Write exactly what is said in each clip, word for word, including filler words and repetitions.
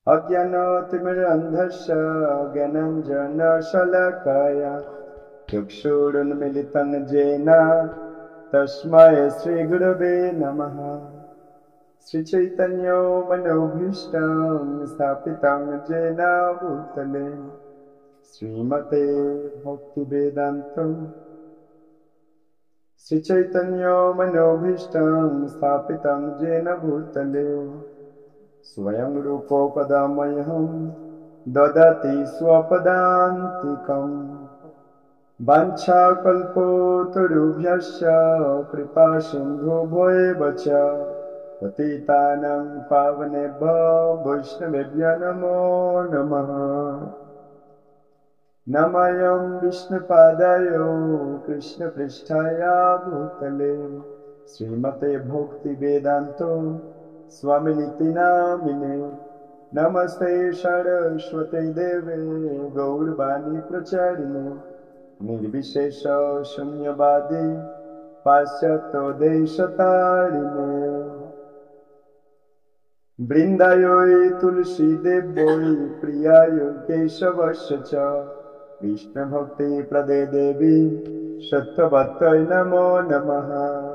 अज्ञानतिमिरान्धस्य ज्ञानाञ्जनशलाकया चक्षुरुन्मीलितं येन तस्मै श्रीगुरवे नमः। श्रीचैतन्यो मनोभीष्टं स्थापितं येन भूतले श्रीमते भक्तिवेदान्तं श्रीचैतन्यो मनोभीष्टं स्थापितं येन भूतले स्वयं रूपोपदामह्यं ददति स्वपदान्तिकम्। वाञ्छाकल्पतरुभ्यश्च कृपा सिन्धुभ्यो च पतितानां पावनेभ्यो वैष्णवेभ्यो नमो नमः। नमोऽयं विष्णुपादाय कृष्णपृष्ठाय भूतले श्रीमते भक्तिवेदान्त स्वामिनिति नामिने। नमस्ते सरस्वती देवे गौरवाणी प्रचारिणे निर्विशेष शून्यवादी पाश्चात्यदेशतारिणे। वृन्दायै तुलसी देव्यै प्रियाय केशवस्य च कृष्णभक्ति प्रदे देवी सत्यवत्यै नमो नमः।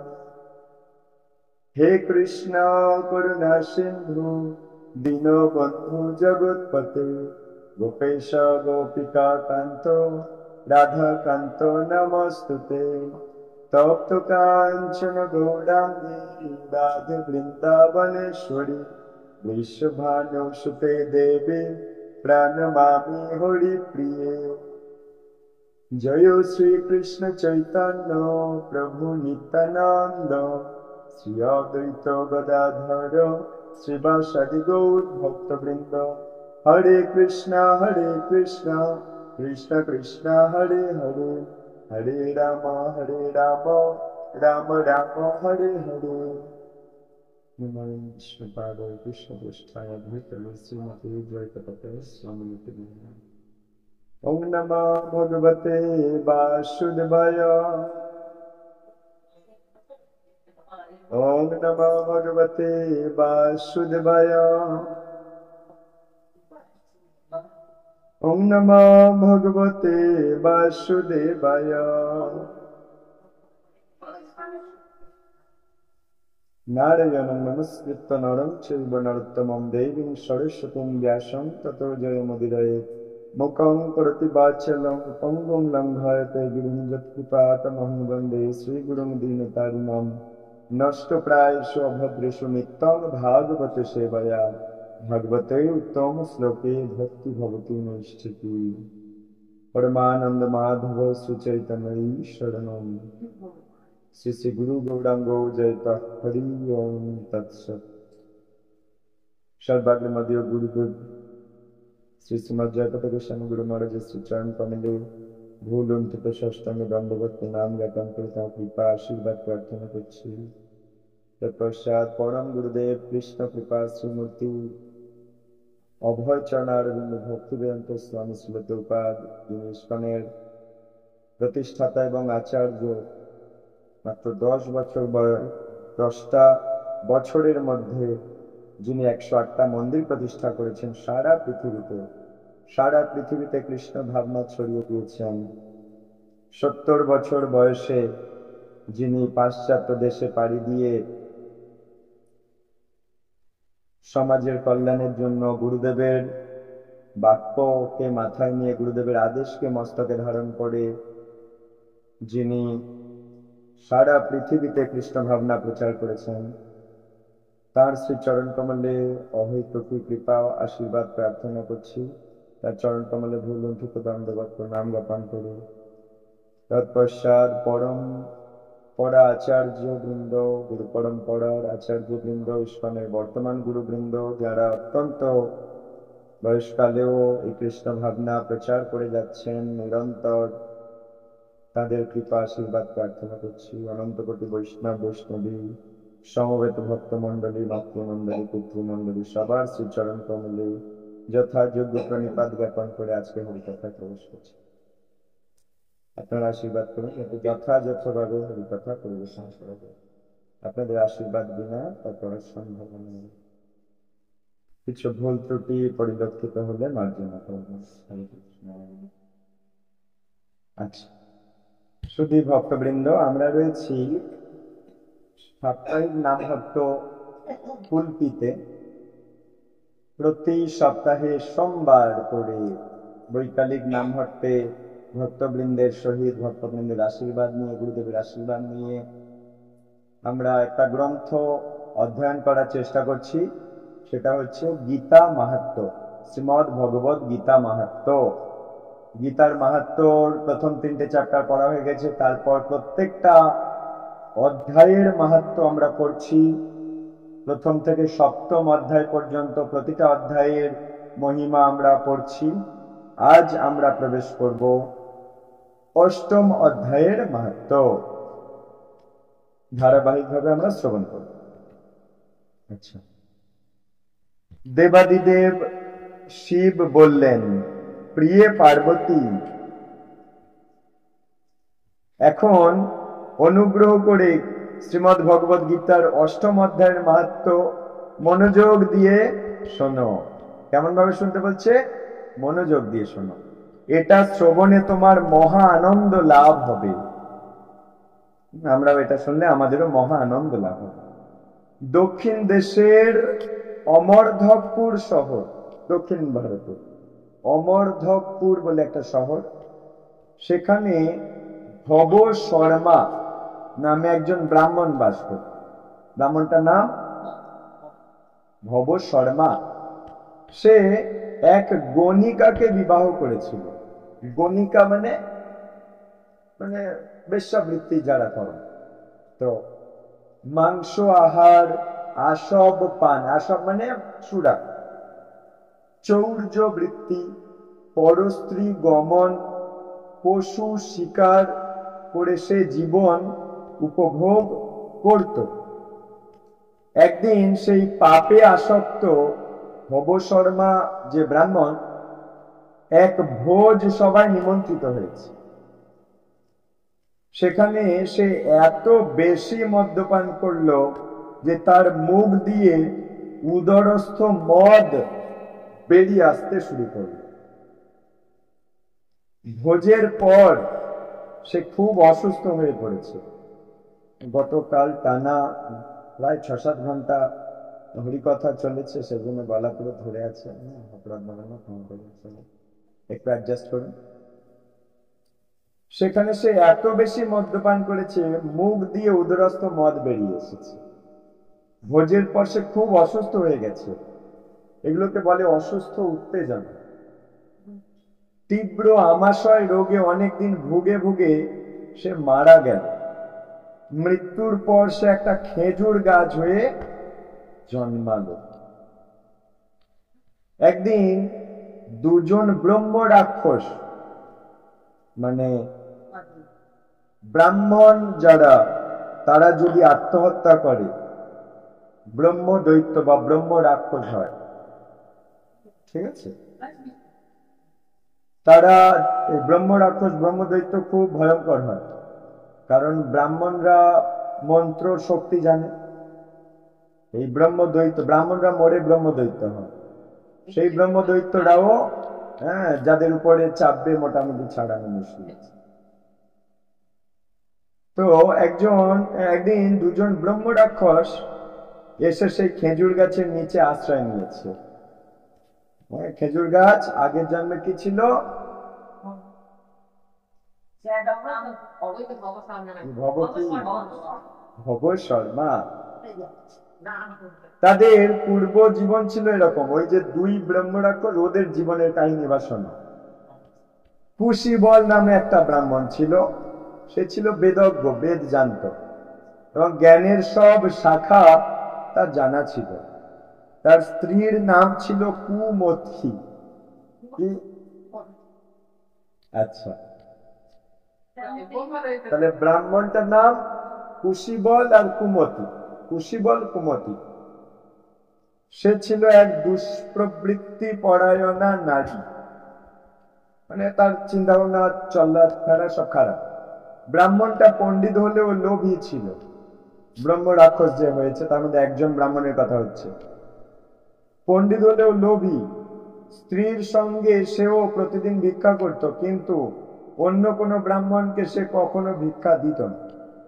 हे कृष्ण करुणा सिंधु दीनबन्धु जगत्पते गोपेश गोपिका कान्तो राधा कान्तो नमस्तुते। तप्त काञ्चन गौराङ्गी राधे वृन्दावनेश्वरी वृषभानुसुते देवी प्रणमामि हरिप्रिये। जय श्री कृष्ण चैतन्य प्रभु नित्यानंद श्री अद्वैत गदाधर श्रीवासादि गौर भक्तवृंद। हरे कृष्णा हरे कृष्णा कृष्ण कृष्णा हरे हरे हरे राम हरे राम राम राम हरे हरे। विष्णुपादाय कृष्णपृष्ठाय भूतले श्रीमते द्वैतपते स्वामिनिति नामिने। ओम नमो भगवते वासुदेवाय। ओम नमो भगवते वासुदेवाय। ओम नमो भगवते वासुदेवाय। नारायणं नमस्कृत्य नरं चैव नरोत्तमं देवीं सरस्वतीं व्यासं ततो जयमुदीरयेत्। मुखं करोति वाचालं पङ्गुं लङ्घयते गिरिं यत्कृपातमहं वन्दे श्रीगुरुं दीनतारिणं। नष्टप्रायेषु अभद्रेषु नित्यं भागवत सेवया भगवते उत्तम श्लोके भक्ति भवति नैष्ठिकी। परमानंद माधव सुचैतन्य शरणं श्री श्री गुरु गौरांगो जयता हरि ओम तत्सत्। सर्वाग्र मध्य गुरुदेव श्री श्रीमद जयपति गोस्वामी गुरु महाराज श्री चरण कमले भूल उन्थित षष्टांग दंडवत प्रणाम ज्ञापन করে তাঁর কৃপা आशीर्वाद प्रार्थना করছি। तत्पश्चात परम गुरुदेव कृष्ण कृपा श्रीमूर्ति अभय चरणारविंद भक्तिवेदांत स्वामी श्रील प्रभुपाद যিনি ইস্কনের প্রতিষ্ঠাতা এবং আচার্য। মাত্র দশ বছর বয়স দশটা বছরের মধ্যে যিনি একশো আটটা মন্দির প্রতিষ্ঠা করেছেন সারা পৃথিবীতে। সারা পৃথিবীতে কৃষ্ণ ভাবনা ছড়িয়ে দিয়েছেন। সত্তর বছর বয়সে যিনি পাশ্চাত্য দেশে পাড়ি দিয়ে সমাজের কল্যাণের জন্য গুরুদেবের বাক্যকে মাথায় নিয়ে গুরুদেবের আদেশকে মস্তকে ধারণ করে যিনি সারা পৃথিবীতে কৃষ্ণ ভাবনা প্রচার করেছেন, তার শ্রী চরণ কমলে অহৈতুকী কৃপা আশীর্বাদ প্রার্থনা করছি। তার চরণ কমলে ভূলুণ্ঠিত দণ্ডবত প্রণাম জ্ঞাপন করি। তৎপশ্চাৎ পরম পরা আচার্য বৃন্দ, গুরু পরম্পরার আচার্য বৃন্দ, ইস্কনের বর্তমান গুরুবৃন্দ যারা অত্যন্ত বয়সকালেও এই কৃষ্ণ ভাবনা প্রচার করে যাচ্ছেন নিরন্তর, তাদের কৃপা আশীর্বাদ প্রার্থনা করছি। অনন্ত কোটি বৈষ্ণব বৈষ্ণবী সমবেত ভক্তমণ্ডলী মাতৃমণ্ডলী পিতৃমণ্ডলী সবার শ্রীচরণ কমলে যথাযোগ্য প্রণিপাত জ্ঞাপন করে আজকে হরিকথায় প্রবেশ করছি। আপনারা আশীর্বাদ করুন যাতে যথাযথভাবে হরিকথা পরিবেশন করা যায়। আপনাদের আশীর্বাদ বিনা তা করা সম্ভব নয়। কিছু ভুল ত্রুটি পরিলক্ষিত হলে মার্জনা করবো। হরে কৃষ্ণ। আচ্ছা, শুধু ভক্তবৃন্দ, আমরা রয়েছি সাপ্তাহিক নামভক্ত কুলপিতে। প্রতি সপ্তাহে সোমবার করে বৈকালিক নামভক্তে ভক্তবৃন্দের সহিত ভক্তবৃন্দের আশীর্বাদ নিয়ে, গুরুদেবের আশীর্বাদ নিয়ে আমরা একটা গ্রন্থ অধ্যয়ন করার চেষ্টা করছি। সেটা হচ্ছে গীতা মাহাত্ম্য, শ্রীমদ্ ভগবত গীতা মাহাত্ম্য। গীতার মাহাত্ম্যর প্রথম তিনটে চ্যাপ্টার পড়া হয়ে গেছে, তারপর প্রত্যেকটা অধ্যায়ের মাহাত্ম্য আমরা পড়ছি। প্রথম থেকে সপ্তম অধ্যায় পর্যন্ত প্রতিটা অধ্যায়ের মহিমা আমরা পড়ছি। আজ আমরা প্রবেশ করব অষ্টম অধ্যায়ের মাহাত্ম্য। ধারাবাহিকভাবে আমরা শ্রবণ করব। আচ্ছা, দেবাদিদেব শিব বললেন, প্রিয়ে পার্বতী, এখন অনুগ্রহ করে শ্রীমদ্ ভগবত গীতার অষ্টম অধ্যায়ের মাহাত্ম্য মনোযোগ দিয়ে শোনো। কেমন ভাবে শুনতে বলছে? মনোযোগ দিয়ে শোনো। এটা শ্রবণে তোমার মহা আনন্দ লাভ হবে। আমরাও এটা শুনলে আমাদেরও মহা আনন্দ লাভ হবে। দক্ষিণ দেশের অমরধকপুর শহর, দক্ষিণ ভারতে অমরধকপুর বলে একটা শহর, সেখানে ভব শর্মা নামে একজন ব্রাহ্মণ বাস করত। ব্রাহ্মণটার নাম ভব শর্মা। সে এক গণিকাকে বিবাহ করেছিল। গণিকা মানে মানে বেশ্যাবৃত্তি যারা করে। তো মাংস আহার, আসব পান, আসব মানে সুরা, চৌর্য বৃত্তি, পরস্ত্রী গমন, পশু শিকার করে সে জীবন উপভোগ করত। একদিন সেই পাপে আসক্ত ভব শর্মা যে ব্রাহ্মণ, এক ভোজ সভায় নিমন্ত্রিত হয়েছে। সেখানে সে এত বেশি মদ্যপান করলো যে তার মুখ দিয়ে উদরস্থ মদ বেরিয়ে আসতে শুরু করল। ভোজের পর সে খুব অসুস্থ হয়ে পড়েছে। গতকাল টানা প্রায় ছ সাত ঘন্টা হরিকথা চলেছে, সেজন্য গলা পুরো ধরে আছে। একটু অ্যাডজাস্ট করুন। সেখানে সে এত বেশি মদ্যপান করেছে, মুখ দিয়ে উদরস্থ মদ বেরিয়ে এসেছে। ভোজের পর সে খুব অসুস্থ হয়ে গেছে। এগুলোকে বলে অসুস্থ উত্তেজনা। তীব্র আমাশয় রোগে অনেকদিন ভুগে ভুগে সে মারা গেল। মৃত্যুর পর সে একটা খেজুর গাছ হয়ে জন্মালো। একদিন দুজন ব্রহ্ম রাক্ষস, মানে ব্রাহ্মণ যারা, তারা যদি আত্মহত্যা করে ব্রহ্ম দৈত্য বা ব্রহ্ম রাক্ষস হয়। ঠিক আছে? তারা ব্রহ্ম রাক্ষস ব্রহ্ম দৈত্য খুব ভয়ঙ্কর হয়, কারণ ব্রাহ্মণরা মন্ত্র শক্তি জানে। এই ব্রহ্ম দৈত্য, ব্রাহ্মণরা মরে ব্রহ্ম দৈত্য হয়। সেই ব্রহ্ম দৈত্যরাও হ্যাঁ যাদের উপরে চাপবে মোটামুটি ছাড়ানো মুশকিল আছে। তো একজন একদিন দুজন ব্রহ্ম রাক্ষস এসে সেই খেজুর গাছের নিচে আশ্রয় নিয়েছে। খেজুর গাছ আগের জন্মে কি ছিল? ভব শর্মা। তাদের পূর্ব জীবন ছিল এরকম। ওই যে দুই ব্রহ্ম রাক্ষস, ওদের জীবনের কাহিনী বা শোনো। কুশীবল নামে একটা ব্রাহ্মণ ছিল। সে ছিল বেদজ্ঞ, বেদ জানত এবং জ্ঞানের সব শাখা তার জানা ছিল। তার স্ত্রীর নাম ছিল কুমথি। আচ্ছা, তাহলে ব্রাহ্মণটার নাম কুশীবল আর কুমতি। কুশীবল কুমতি। সে ছিল এক দুষ্প্রবৃত্তি পরায়ণা নারী, মানে তার চিন্তা ভাবনা চলাফেরা সব খারাপ। ব্রাহ্মণটা পণ্ডিত হলেও লোভী ছিল। ব্রহ্ম রাক্ষস যে হয়েছে তার মধ্যে একজন ব্রাহ্মণের কথা হচ্ছে। পণ্ডিত হলেও লোভী, স্ত্রীর সঙ্গে সেও প্রতিদিন ভিক্ষা করত, কিন্তু অন্য কোনো ব্রাহ্মণকে সে কখনো ভিক্ষা দিত না।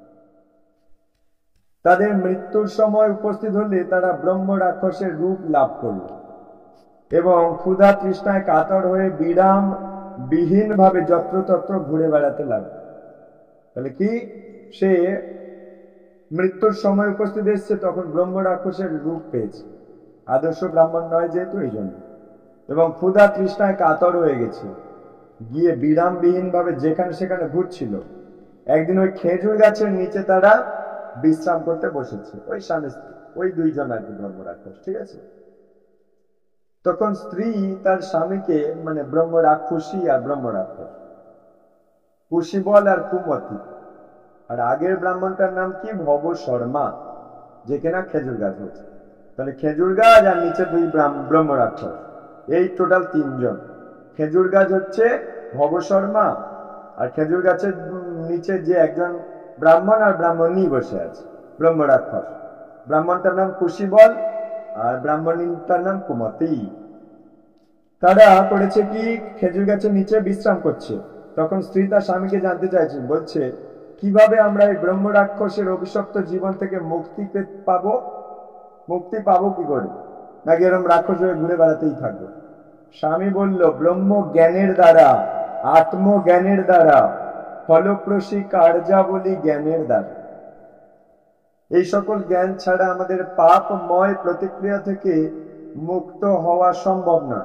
তাদের মৃত্যুর সময় উপস্থিত হলে তারা ব্রহ্ম রাক্ষসের রূপ লাভ করল এবং ক্ষুধা তৃষ্ণায় কাতর হয়ে বিরাম বিহীন ভাবে যত্রতত্র ঘুরে বেড়াতে লাগলো। তাহলে কি, সে মৃত্যুর সময় উপস্থিত এসছে, তখন ব্রহ্ম রাক্ষসের রূপ পেয়েছে, আদর্শ ব্রাহ্মণ নয় যেহেতু এই জন্য, এবং ক্ষুধা তৃষ্ণায় কাতর হয়ে গেছে, গিয়ে বিরামবিহীন ভাবে যেখানে সেখানে ঘুরছিল। একদিন ওই খেজুর গাছের নিচে তারা বিশ্রাম করতে বসেছে, ওই স্বামী স্ত্রী, ওই দুইজন আর কি ব্রহ্ম রাক্ষস, ঠিক আছে। তখন স্ত্রী তার স্বামীকে, মানে ব্রহ্ম রাক্ষসী আর ব্রহ্ম রাক্ষস, কুশীবল আর কুমতি, আর আগের ব্রাহ্মণটার নাম কি, ভব শর্মা, যে কিনা খেজুর গাছ হচ্ছে। তাহলে খেজুর গাছ আর নিচে দুই ব্রহ্ম রাক্ষস, এই টোটাল তিনজন। খেজুর গাছ হচ্ছে ভব শর্মা, আর খেজুর গাছের নিচে যে একজন ব্রাহ্মণ আর ব্রাহ্মণী বসে আছে, ব্রহ্ম রাক্ষস। ব্রাহ্মণটার নাম কুশীবল আর ব্রাহ্মণীটার নাম কুমতি। তারা করেছে কি, খেজুর গাছের নিচে বিশ্রাম করছে। তখন স্ত্রী তার স্বামীকে জানতে চাইছে, বলছে কিভাবে আমরা এই ব্রহ্ম রাক্ষসের অভিশপ্ত জীবন থেকে মুক্তি পাবো, মুক্তি পাবো কি করে, নাকি এরকম রাক্ষস হয়ে ঘুরে বেড়াতেই থাকবো। স্বামী বলল, ব্রহ্ম জ্ঞানের দ্বারা, আত্মজ্ঞানের দ্বারা, ফলপ্রসী কার্যাবলী জ্ঞানের দ্বারা। এই সকল জ্ঞান ছাড়া আমাদের পাপময় প্রতিক্রিয়া থেকে মুক্ত হওয়া সম্ভব নয়।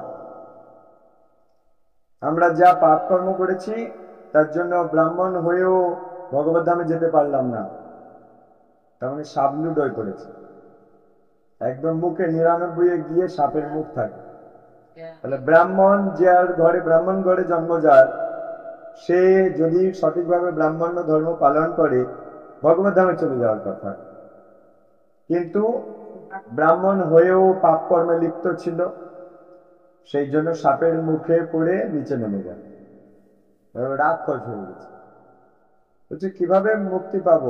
আমরা যা পাপ কর্ম করেছি তার জন্য ব্রাহ্মণ হয়েও ভগবত ধামে যেতে পারলাম না, তার মানে সাবলুডয় করেছে, একদম মুখে নিরানব্বই গিয়ে সাপের মুখ থাকে। তাহলে ব্রাহ্মণ, যার ঘরে ব্রাহ্মণ ঘরে জন্ম যার, সে যদি সঠিকভাবে ব্রাহ্মণ্য ধর্ম পালন করে ভগবত ধামে চলে যাওয়ার কথা, কিন্তু ব্রাহ্মণ হয়েও পাপ কর্মে লিপ্ত ছিল, সেই জন্য সাপের মুখে পড়ে নিচে নেমে যায়, রাক্ষস হয়ে গেছে। বলছে কিভাবে মুক্তি পাবো,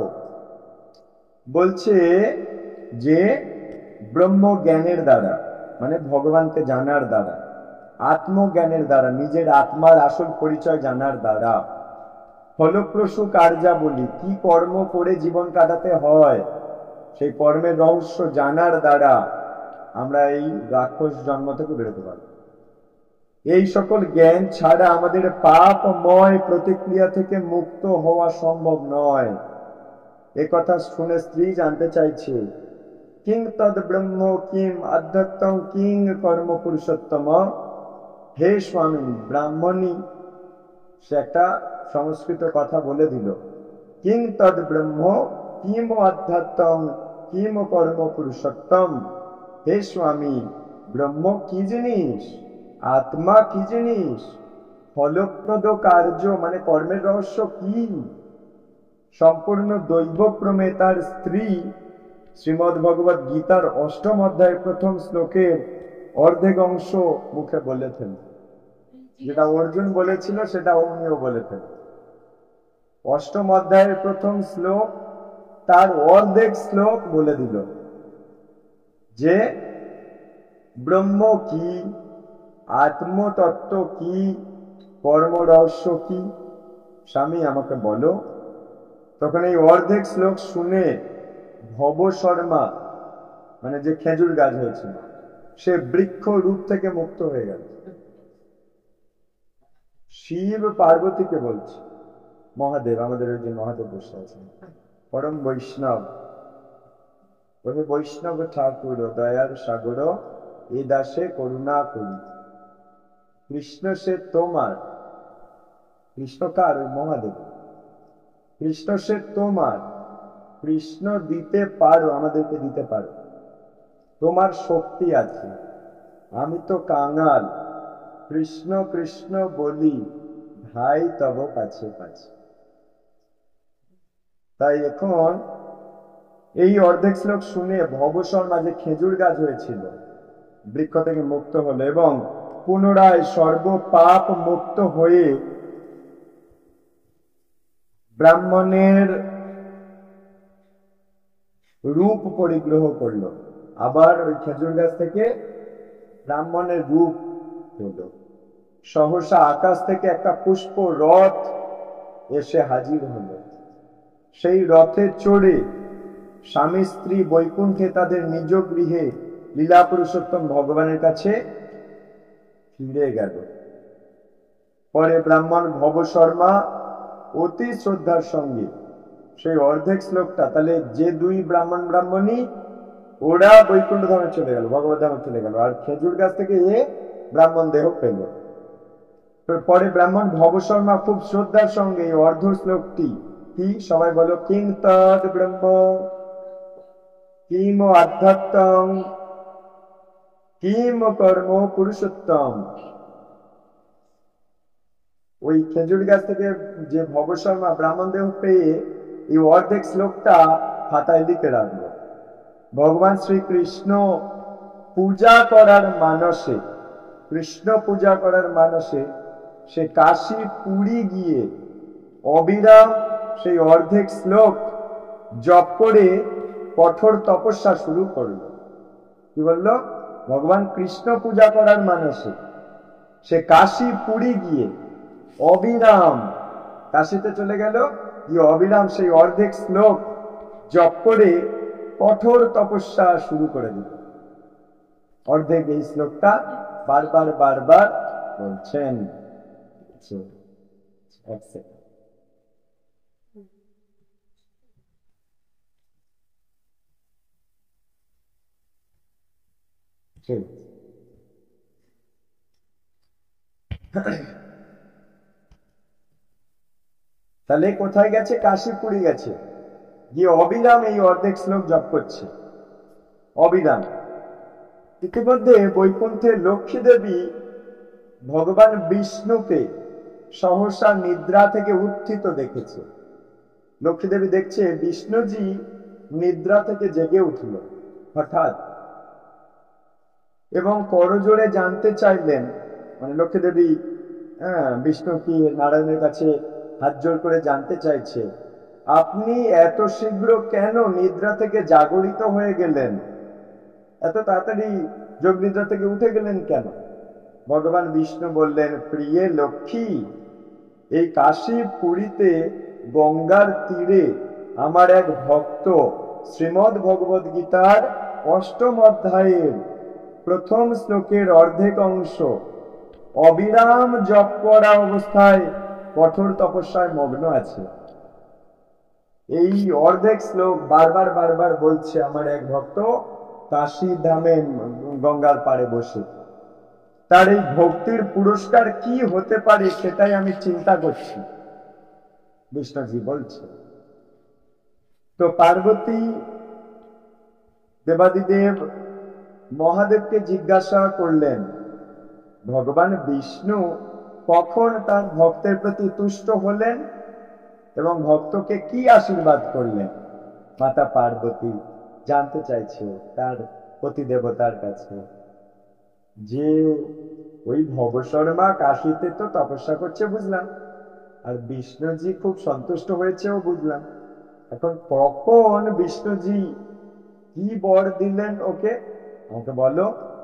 বলছে যে ব্রহ্ম জ্ঞানের দ্বারা, মানে ভগবানকে জানার দ্বারা, আত্মজ্ঞানের দ্বারা, নিজের আত্মার আসল পরিচয় জানার দ্বারা, ফলপ্রসূ কার্যাবলী, কি কর্ম করে জীবন কাটাতে হয় সেই কর্মের রহস্য জানার দ্বারা আমরা এই রাক্ষস জন্ম থেকে বেরোতে পারব। এই সকল জ্ঞান ছাড়া আমাদের পাপময় প্রতিক্রিয়া থেকে মুক্ত হওয়া সম্ভব নয়। একথা শুনে স্ত্রী জানতে চাইছে, কিং তদ ব্রহ্ম কিম আধ্যাত্ম কিং কর্ম পুরুষোত্তম। হে স্বামী, ব্রাহ্মণী সে একটা সংস্কৃত কথা বলে দিল, কিং তদ ব্রহ্ম কিম আধ্যাত্ম কিম কর্ম পুরুষোত্তম। হে স্বামী, ব্রহ্ম কি জিনিস, আত্মা কি জিনিস, ফলপ্রদ কার্য মানে কর্মের রহস্য কি, সম্পূর্ণ দৈবক্রমে তার স্ত্রী শ্রীমদ্ ভগবত গীতার অষ্টম অধ্যায়ের প্রথম শ্লোকের অর্ধেক অংশ মুখে বলেছেন। যেটা অর্জুন বলেছিল সেটা উনিও বলেছেন। অষ্টম অধ্যায়ের প্রথম শ্লোক তার অর্ধেক শ্লোক বলে দিল যে ব্রহ্ম কি, আত্মতত্ত্ব কি, কর্ম রহস্য কি, স্বামী আমাকে বলো। তখন এই অর্ধেক শ্লোক শুনে ভব শর্মা, মানে যে খেজুর গাছ হয়েছিল, সে বৃক্ষ রূপ থেকে মুক্ত হয়ে গেল। শিব পার্বতীকে বলছে, মহাদেব, আমাদের ওই যে মহাদেব বসে আছেন, পরম বৈষ্ণব, বলে বৈষ্ণব ঠাকুর দয়ার সাগর এ দাসে করুণা করি। কৃষ্ণ সে তোমার, কৃষ্ণ কার, ওই মহাদেব, কৃষ্ণ সে তোমার, কৃষ্ণ দিতে পারো, আমাদেরকে দিতে পারো, তোমার শক্তি আছে, আমি তো কাঙাল, কৃষ্ণ কৃষ্ণ বলি ভাই তব কাছে কাছে। তাই এখন এই অর্ধেক শ্লোক শুনে ভব শর্মা যে খেজুর গাছ হয়েছিল বৃক্ষ থেকে মুক্ত হলো এবং পুনরায় সর্বপাপ মুক্ত হয়ে ব্রাহ্মণের রূপ পরিগ্রহ করলো। আবার ওই খেজুর গাছ থেকে ব্রাহ্মণের রূপ পেল। সহসা আকাশ থেকে একটা পুষ্প রথ এসে হাজির হলো। সেই রথে চড়ে স্বামী স্ত্রী বৈকুণ্ঠে তাদের নিজ গৃহে লীলা পুরুষোত্তম ভগবানের কাছে ফিরে গেল। পরে ব্রাহ্মণ ভব শর্মা অতি শ্রদ্ধার সঙ্গে সেই অর্ধেক শ্লোকটা, তাহলে যে দুই ব্রাহ্মণ ব্রাহ্মণী ওরা বৈকুণ্ঠ ধামে চলে গেল, ভগবত ধামে চলে গেল, আর খেজুর গাছ থেকে এ ব্রাহ্মণ দেহ পেল। পরে ব্রাহ্মণ ভব শর্মা খুব শ্রদ্ধার সঙ্গে এই অর্ধ শ্লোকটি, কি সবাই বলো, কিং তদ ব্রহ্ম কিম আধ্যাত্ম কিম কর্ম পুরুষোত্তম, ওই খেজুর গাছ থেকে যে ভব শর্মা ব্রাহ্মণ দেহ পেয়ে এই অর্ধেক শ্লোকটা খাতায় লিখে রাখলো। ভগবান শ্রীকৃষ্ণ পূজা করার মানসে, কৃষ্ণ পূজা করার মানসে সে কাশী পুরী গিয়ে অবিরাম সেই অর্ধেক শ্লোক জপ করে কঠোর তপস্যা শুরু করল। কি বললো? ভগবান কৃষ্ণ পূজা করার মানসে সে কাশী পুরী গিয়ে অবিরাম কাশীতে চলে গেল, গিয়ে অবিরাম সেই অর্ধেক শ্লোক জপ করে কঠোর তপস্যা শুরু করে দিল। অর্ধেক এই শ্লোকটা বারবার বারবার বলছেন। তাহলে কোথায় গেছে? কাশীপুরী গেছে, গিয়ে অবিরাম এই অর্ধেক শ্লোক জপ করছে, অবিরাম। ইতিমধ্যে বৈকুণ্ঠে লক্ষ্মী দেবী ভগবান বিষ্ণুকে সহসা নিদ্রা থেকে উত্থিত দেখেছে। লক্ষ্মী দেবী দেখছে বিষ্ণুজি নিদ্রা থেকে জেগে উঠল হঠাৎ, এবং করজোড়ে জানতে চাইলেন, মানে লক্ষ্মী দেবী হ্যাঁ বিষ্ণু কি নারায়ণের কাছে হাত জোর করে জানতে চাইছে, আপনি এত শীঘ্র কেন নিদ্রা থেকে জাগরিত হয়ে গেলেন, এত তাড়াতাড়ি যোগ নিদ্রা থেকে উঠে গেলেন কেন? ভগবান বিষ্ণু বললেন, প্রিয়ে লক্ষ্মী, এই কাশী পুরীতে গঙ্গার তীরে আমার এক ভক্ত শ্রীমদ্ ভগবদ গীতার অষ্টম অধ্যায়ের প্রথম শ্লোকের অর্ধেক অংশ অবিরাম জপ করা অবস্থায় কঠোর তপস্যায় মগ্ন আছে। এই অর্ধেক শ্লোক বারবার বারবার বলছে আমার এক ভক্ত কাশী ধামে গঙ্গার পাড়ে বসে। তার এই ভক্তির পুরস্কার কি হতে পারে সেটাই আমি চিন্তা করছি, বিষ্ণুজি বলছে। তো পার্বতী দেবাদিদেব মহাদেবকে জিজ্ঞাসা করলেন, ভগবান বিষ্ণু কখন তার ভক্তের প্রতি তুষ্ট হলেন এবং ভক্তকে কি আশীর্বাদ করলেন? মাতা পার্বতী জানতে চাইছে তার পতি দেবতার কাছে, যে ওই ভবশর্মা কাশীতে তো তপস্যা করছে বুঝলাম, আর বিষ্ণুজি খুব সন্তুষ্ট হয়েছেও বুঝলাম, এখন কখন বিষ্ণুজি কি বর দিলেন ওকে, আমাকে বলো।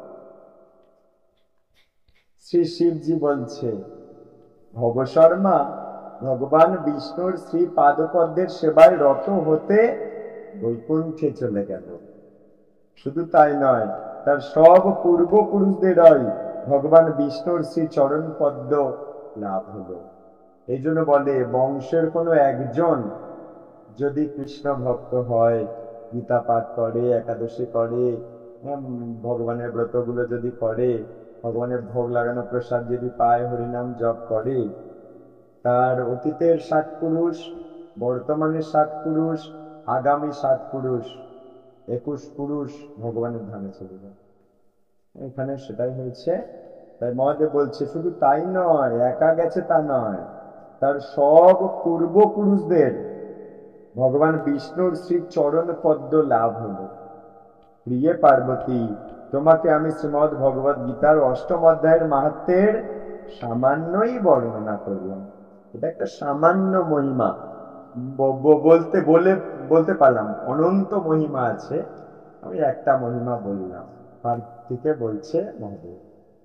শ্রী শিবজি বলছে, ভবশর্মা ভগবান বিষ্ণুর শ্রী পাদপদ্মের সেবায় রত হতে বৈকুণ্ঠে চলে গেল। শুধু তাই নয়, তার সব পূর্বপুরুষদেরই ভগবান বিষ্ণুর শ্রী চরণ পদ্ম লাভ হলো। এই জন্য বলে, বংশের কোনো একজন যদি কৃষ্ণ ভক্ত হয়, গীতা পাঠ করে, একাদশী করে, ভগবানের ব্রতগুলো যদি করে, ভগবানের ভোগ লাগানো প্রসাদ যদি পায়, হরিনাম জপ করে, তার অতীতের ষাট পুরুষ, বর্তমানের ষাট পুরুষ, আগামী ষাট পুরুষ, একুশ পুরুষ ভগবানের ধামে চলে যায়। এখানে সেটাই হয়েছে। তাই মহাদেব বলছে, শুধু তাই নয়, একা গেছে তা নয়, তার সব পূর্বপুরুষদের ভগবান বিষ্ণুর শ্রী চরণ পদ্ম লাভ হলো। প্রিয়ে পার্বতী, তোমাকে আমি শ্রীমদ ভগবদ গীতার অষ্টম অধ্যায়ের মাহাত্ম্যের সামান্যই বর্ণনা করলাম। এটা একটা সামান্য মহিমা, বলতে বলে বলতে পারলাম অনন্ত মহিমা আছে, আমি একটা মহিমা বললাম। থেকে বলছে মহাদেব।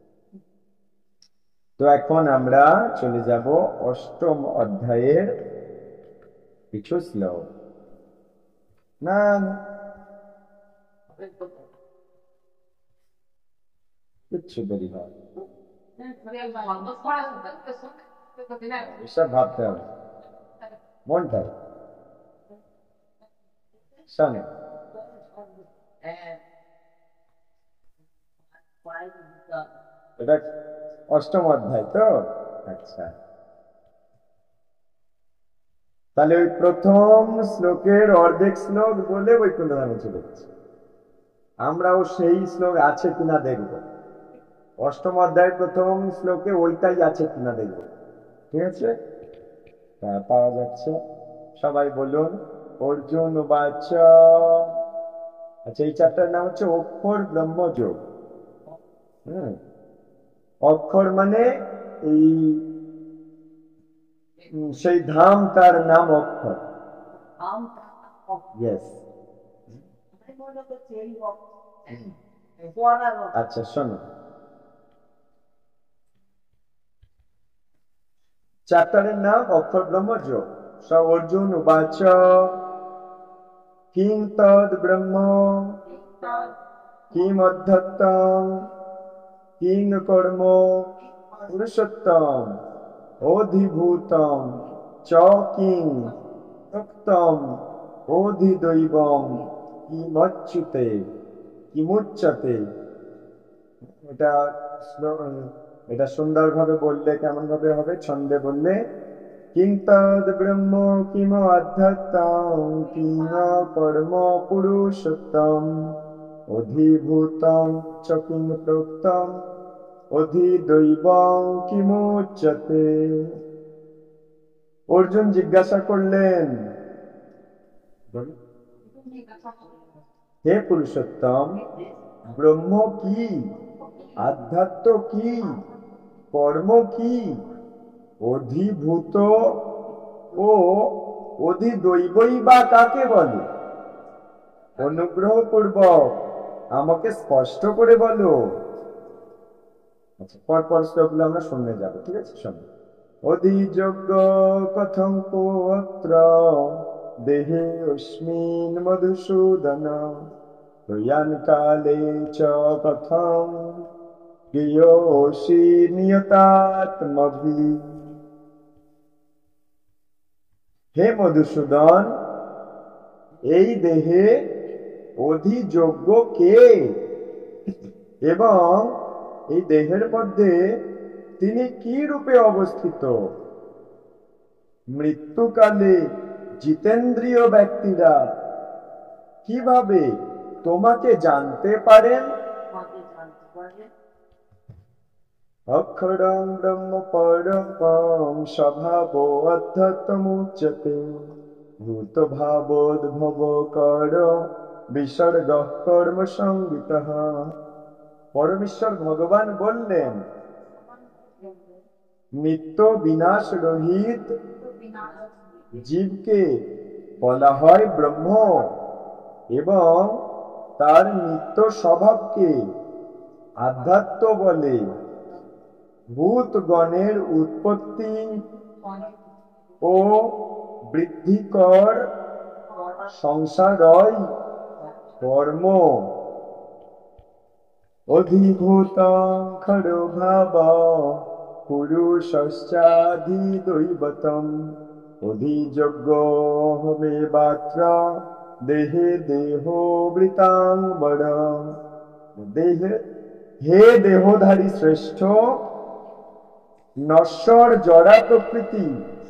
তো এখন আমরা চলে যাব অষ্টম অধ্যায়ের কিছু শ্লোক। না কিচ্ছু দেরি হয়, এসব ভাবতে হবে মনটা শোনে। এটা অষ্টম অধ্যায় তো, আচ্ছা। তাহলে ওই প্রথম শ্লোকের অর্ধেক শ্লোক বলে বৈকুণ্ঠ ধামে চলে গেছে। আমরাও সেই শ্লোক আছে কিনা দেখব, অষ্টম অধ্যায়ের প্রথম শ্লোকে ওইটাই আছে কিনা দেখব, ঠিক আছে? পাওয়া যাচ্ছে, সবাই বলুন। অর্জুন উবাচ। আচ্ছা, এই চ্যাপ্টারের নাম হচ্ছে অক্ষর ব্রহ্মযোগ। হম অক্ষর মানে এই সেই ধাম, তার নাম অক্ষর। ইয়েস। আচ্ছা শোনো, চ্যাপ্টারের নাম অক্ষর ব্রহ্মযোগ। স অর্জুন উবাচ কিং তদ ব্রহ্ম কিম অধ্যত্তম কিং কর্ম পুরুষোত্তম অধিভূতম চ কিং উক্তম অধিদৈবম কিমচ্যুতে কিমুচ্যতে। এটা এটা সুন্দরভাবে বললে কেমন ভাবে হবে? ছন্দে বললে, কিং তদ ব্রহ্ম কিম অধ্যত্তম কিং কর্ম পুরুষোত্তম অধিভূতম চ কিং প্রোক্তম অধিদৈবম কিমুচ্যতে। অর্জুন জিজ্ঞাসা করলেন, হে পুরুষোত্তম, ব্রহ্ম কি, আধ্যাত্ম কি, কর্ম কি, অধিভূত ও অধিদৈবই বা কাকে বলে? অনুগ্রহ পূর্বক আমাকে স্পষ্ট করে বলো। আচ্ছা, পরপর শ্লোকগুলো আমরা শুনে যাব, ঠিক আছে? শোনো। অধিযোগ্য কথং কোত্র দেহে অস্মিন মধুসূদন প্রয়াণ কালে চ কথং প্রিয়োষি নিয়তাত্মভি। হে মধুসূদন, এই দেহে অধিযোগ্য কে, এবং এই দেহের মধ্যে তিনি কি রূপে অবস্থিত? মৃত্যুকালে জিতেন্দ্রীয় ব্যক্তিরা কিভাবে তোমাকে জানতে পারেন? অক্ষরং ব্রহ্ম পরমং স্বভাবো অধ্যত্তমুচ্যতে ভূত ভাবোদ্ভব কর বিসর্গ কর্ম সংগীতঃ। পরমেশ্বর ভগবান বললেন, নিত্য বিনাশ রহিত জীবকে বলা হয় ব্রহ্ম, এবং তার নিত্য স্বভাবকে আধ্যাত্ম বলে। ভূতগণের উৎপত্তি ও বৃদ্ধিকর সংসারই কর্ম। অধিভূতং খলু ভাব পুরুষশ্চাধিদৈবতম অধিযোগ্য হবেবাত্র দেহে দেহবৃতাম্বর। দেহে হে দেহধারী শ্রেষ্ঠ, নশ্বর জড়া প্রকৃতি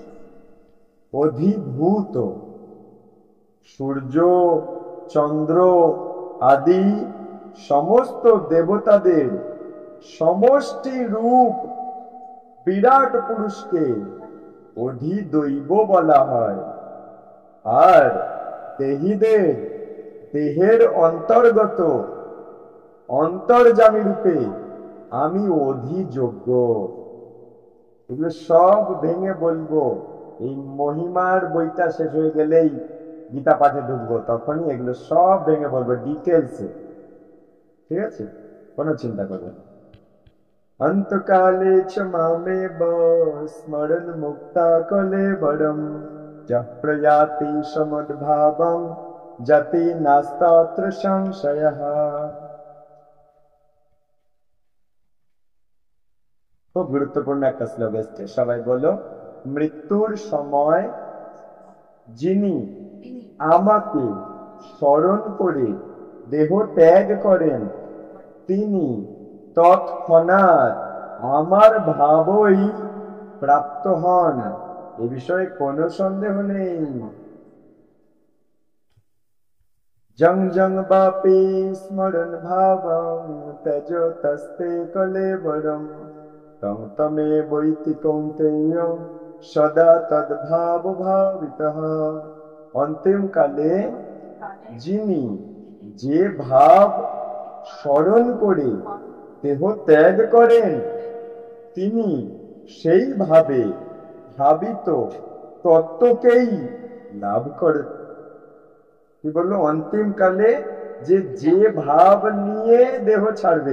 অধিভূত সূর্য চন্দ্র আদি সমস্ত দেবতাদের সমষ্টি রূপ বিরাট পুরুষকে অধিদৈব বলা হয়। আর দেহীদের দেহের অন্তর্গত অন্তর্যামী রূপে আমি অধিযোগ্য। এগুলো সব ভেঙে বলবো, এই মহিমার বইটা শেষ হয়ে গেলেই গীতা পাঠে ঢুকবো, তখনই এগুলো সব ভেঙে বলবো ডিটেলসে, ঠিক আছে? কোনো চিন্তা করবে না। অন্তকালে চ মামেব স্মরণ মুক্তা কলেবরম যঃ প্রয়াতি সমদ্ভাবং যতি নাস্তাত্র সংশয়ঃ। খুব গুরুত্বপূর্ণ একটা শ্লোক এসছে, সবাই বলো। মৃত্যুর সময় যিনি আমাকে স্মরণ করে দেহ ত্যাগ করেন তিনি তৎক্ষণাৎ আমার ভাবই প্রাপ্ত হন, এ বিষয়ে কোনো সন্দেহ নেই। জং জং বাপি স্মরণ ভাবং তেজ তস্তে কলেবরম তং তমে বৈতি কৌন্তেয় সদা তদ্ভাব ভাবিতঃ। অন্তিম কালে যিনি যে ভাব স্মরণ করে দেহ ত্যাগ করেন তিনি সেই ভাবে ভাবিত তত্ত্বকেই লাভ করেন। কি বললো? অন্তিম কালে যে যে ভাব নিয়ে দেহ ছাড়বে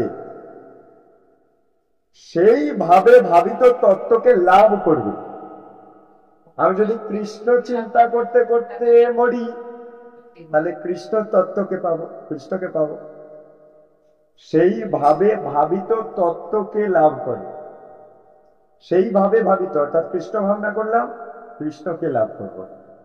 সেই ভাবে ভাবিত তত্ত্বকে লাভ করবে। আমি যদি কৃষ্ণ চিন্তা করতে করতে মরি তাহলে কৃষ্ণ তত্ত্বকে পাবো, কৃষ্ণকে পাবো। সেই ভাবে ভাবিত তত্ত্বকে লাভ করে, সেই ভাবে ভাবিত অর্থাৎ কৃষ্ণ ভাবনা করলাম, কৃষ্ণকে লাভ করবো।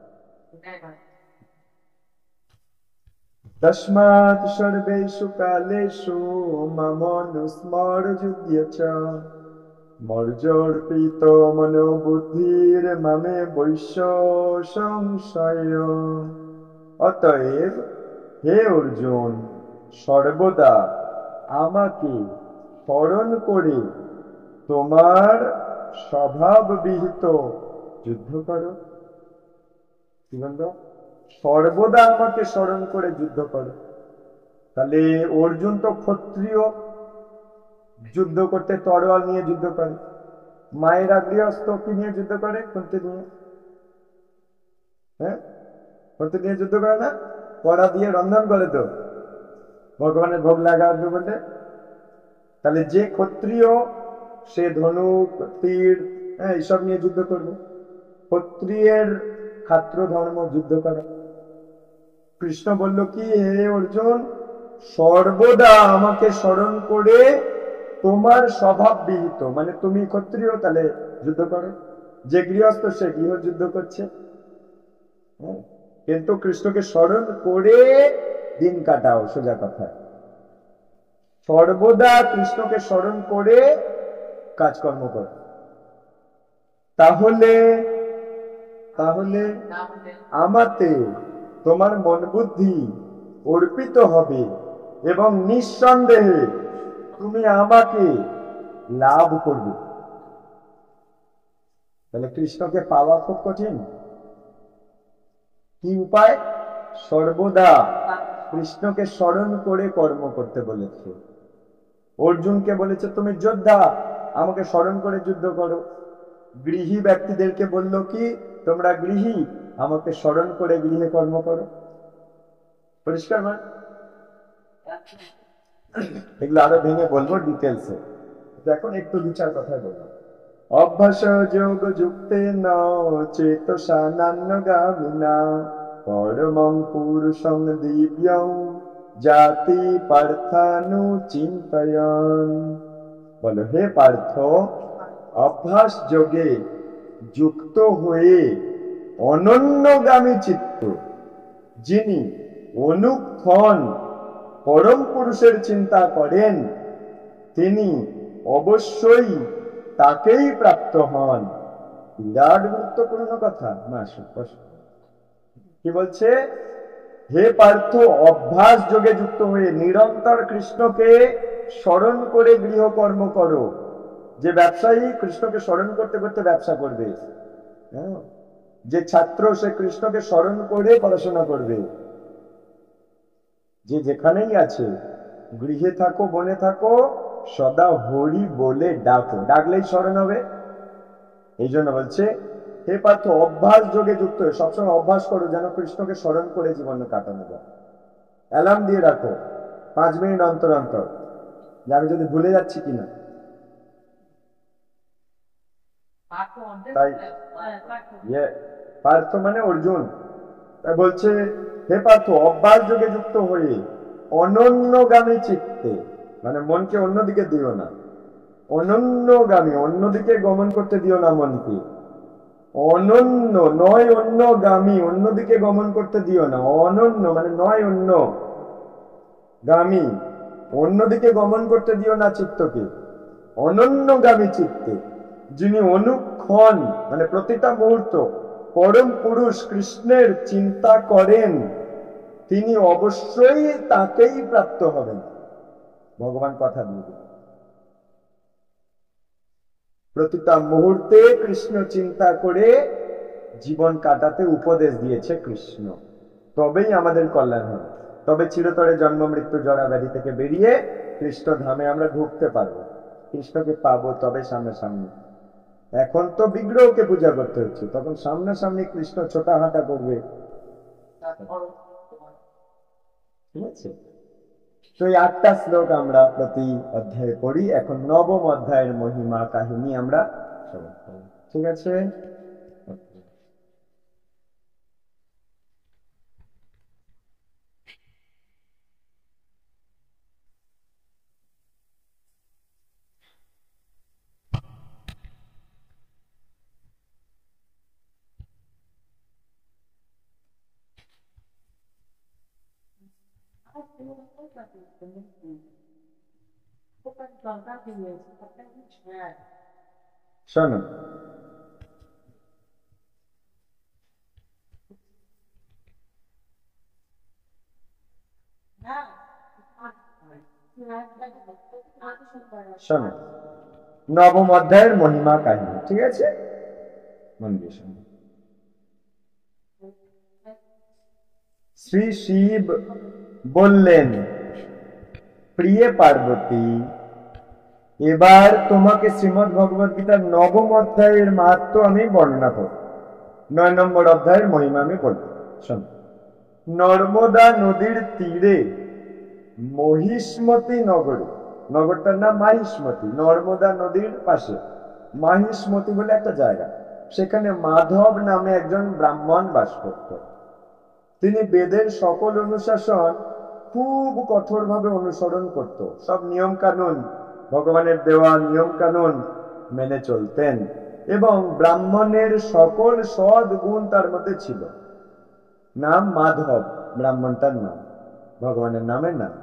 তস্মাৎ সর্বেষু কালেষু মামনুস্মর যুধ্যচ মর্যার্পিত মনোবুদ্ধির মামে বৈশ্য সংশয়। অতএব হে অর্জুন, সর্বদা আমাকে স্মরণ করে তোমার স্বভাব বিহিত যুদ্ধ করো। কি বললো? সর্বদা আমাকে স্মরণ করে যুদ্ধ করো। তাহলে অর্জুন তো ক্ষত্রিয়, যুদ্ধ করতে তরোয়াল নিয়ে যুদ্ধ করে। মায়েরা গৃহস্থ কি নিয়ে যুদ্ধ করে? কুন্তি নিয়ে। হ্যাঁ, কুন্তি নিয়ে যুদ্ধ করে না? কড়া দিয়ে রন্ধন করে তো ভগবানের ভোগ লাগাবে বলে। তাহলে যে ক্ষত্রিয় সে ধনুক তীর হ্যাঁ এইসব নিয়ে যুদ্ধ করবে। ক্ষত্রিয়ের ক্ষাত্র ধর্ম যুদ্ধ করে। কৃষ্ণ বলল কি, হে অর্জুন, সর্বদা আমাকে স্মরণ করে তোমার স্বভাব বিহিত, মানে তুমি ক্ষত্রিয় তাহলে যুদ্ধ করো, যে গৃহস্থ সে গৃহ যুদ্ধ করছে। কিন্তু কৃষ্ণকে স্মরণ করে দিন কাটাও, সোজা কথা। সর্বদা কৃষ্ণকে স্মরণ করে কাজকর্ম কর। তাহলে তাহলে আমাতে তোমার মন বুদ্ধি অর্পিত হবে এবং নিঃসন্দেহে তুমি আমাকে লাভ করবে। তাহলে কৃষ্ণকে পাওয়া খুব কঠিন। কি উপায়? সর্বদা কৃষ্ণকে স্মরণ করে কর্ম করতে বলেছে। অর্জুনকে বলেছে তুমি যোদ্ধা, আমাকে স্মরণ করে যুদ্ধ করো। গৃহী ব্যক্তিদেরকে বলল কি, তোমরা গৃহী, আমাকে স্মরণ করে গৃহে কর্ম করো। পরিষ্কার না? এগুলো আরো ভেঙে বলবো ডিটেলসে, এখন একটু দু চার কথা বলবো। অভ্যাস যোগ যুক্তে ন চেতসা নান্যগামিনা পরমং পুরুষং দিব্যং জাতি পার্থানু চিন্তয়ন। বলো, হে পার্থ, অভ্যাস যোগে যুক্ত হয়ে অনন্যগামী চিত্ত যিনি অনুক্ষণ পরম পুরুষের চিন্তা করেন তিনি অবশ্যই তাকেই প্রাপ্ত হন। বিরাট গুরুত্বপূর্ণ কথা। কি বলছে? হে পার্থ, অভ্যাস যোগে যুক্ত হয়ে নিরন্তর কৃষ্ণকে স্মরণ করে গৃহকর্ম করো। যে ব্যবসায়ী কৃষ্ণকে স্মরণ করতে করতে ব্যবসা করবে, যে ছাত্র সে কৃষ্ণকে স্মরণ করে পড়াশোনা করবে। যে যেখানেই আছে, গৃহে থাকো বনে থাকো, সদা হরি বলে ডাকো, ডাকলেই স্মরণ হবে। এই জন্য বলছে হে পার্থ, অভ্যাস যোগে যুক্ত হয়ে সবসময় অভ্যাস করো যেন কৃষ্ণকে স্মরণ করে জীবনে কাটানো যায়। অ্যালার্ম দিয়ে রাখো পাঁচ মিনিট অন্তর অন্তর, যে আমি যদি ভুলে যাচ্ছি কিনা। তাই ইয়ে পার্থ মানে অর্জুন, তাই বলছে হে পার্থ অভ্যাস যোগে যুক্ত হয়ে অনন্যগামী চিত্তে, মানে মনকে অন্যদিকে দিও না, অনন্যগামী অন্যদিকে গমন করতে দিও না মনকে, অনন্য নয় অন্যগামী অন্যদিকে গমন করতে দিও না, অনন্য মানে নয় অন্য গামী অন্যদিকে গমন করতে দিও না চিত্তকে, অনন্যগামী চিত্তে যিনি অনুক্ষণ মানে প্রতিটা মুহূর্ত পরম পুরুষ কৃষ্ণের চিন্তা করেন, তিনি অবশ্যই তাকেই প্রাপ্ত হবেন। ভগবান কথা দিয়ে দিলেন, প্রতিটা মুহূর্তে কৃষ্ণ চিন্তা করে জীবন কাটাতে উপদেশ দিয়েছে কৃষ্ণ, তবেই আমাদের কল্যাণ হবে, তবে চিরতরে জন্ম মৃত্যু জরা ব্যাধি থেকে বেরিয়ে কৃষ্ণ ধামে আমরা ঢুকতে পারবো, কৃষ্ণকে পাবো তবে সামনাসামনি। এখন তো বিগ্রহকে পূজা করতে হচ্ছে, তখন সামনাসামনি কৃষ্ণ ছোটা হাঁটা করবে, ঠিক আছে? তো এই আটটা শ্লোক আমরা প্রতি অধ্যায়ে পড়ি। এখন নবম অধ্যায়ের মহিমা কাহিনী আমরা শ্রবণ করব, ঠিক আছে? শোনো, শোনো নবম অধ্যায়ের মহিমা কাহিনী, ঠিক আছে? মন দিয়ে শোনো। শ্রী শিব বললেন, প্রিয়ে পার্বতী, এবার তোমাকে শ্রীমদ্ ভগবত গীতার নবম অধ্যায়ের মাহাত্ম্য আমি বর্ণনা করব। নয় নম্বর অধ্যায়ের মহিমা আমি বলব। শোনো, নর্মদা নদীর তীরে মহিষ্মতি নগরে, নগরটার নাম মাহিষ্মতি, নর্মদা নদীর পাশে মাহিষ্মতি বলে একটা জায়গা, সেখানে মাধব নামে একজন ব্রাহ্মণ বাস করত। তিনি বেদের সকল অনুশাসন খুব কঠোরভাবে অনুসরণ করত, সব নিয়ম কানুন ভগবানের দেওয়া নিয়ম কানুন মেনে চলতেন, এবং ব্রাহ্মণের সকল সদ গুণ তার মধ্যে ছিল। নাম মাধব ব্রাহ্মণটার নাম, ভগবানের নামের নাম।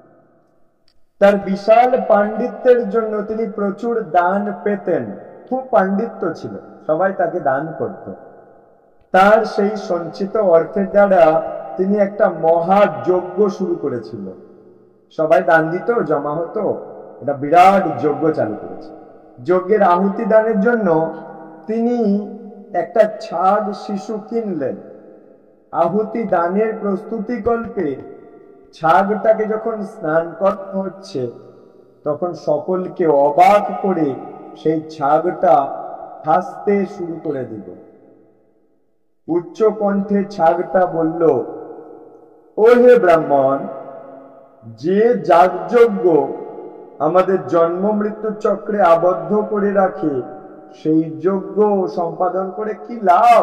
তার বিশাল পাণ্ডিত্যের জন্য তিনি প্রচুর দান পেতেন, খুব পাণ্ডিত্য ছিল, সবাই তাকে দান করত। তার সেই সঞ্চিত অর্থের দ্বারা তিনি একটা মহাযজ্ঞ শুরু করেছিল, সবাই দান দিত, জমা হতো, এটা বিরাট যজ্ঞ চালু করেছে। যজ্ঞের আহুতি দানের জন্য তিনি একটা ছাগ শিশু কিনলেন। আহুতি দানের প্রস্তুতি কল্পে ছাগটাকে যখন স্নান করানো হচ্ছে, তখন সকলকে অবাক করে সেই ছাগটা হাসতে শুরু করে দিল। উচ্চ কণ্ঠে ছাগটা বলল, ও হে ব্রাহ্মণ, যে যাগযজ্ঞ আমাদের জন্ম মৃত্যু চক্রে আবদ্ধ করে রাখে, সেই যজ্ঞ সম্পাদন করে কি লাভ?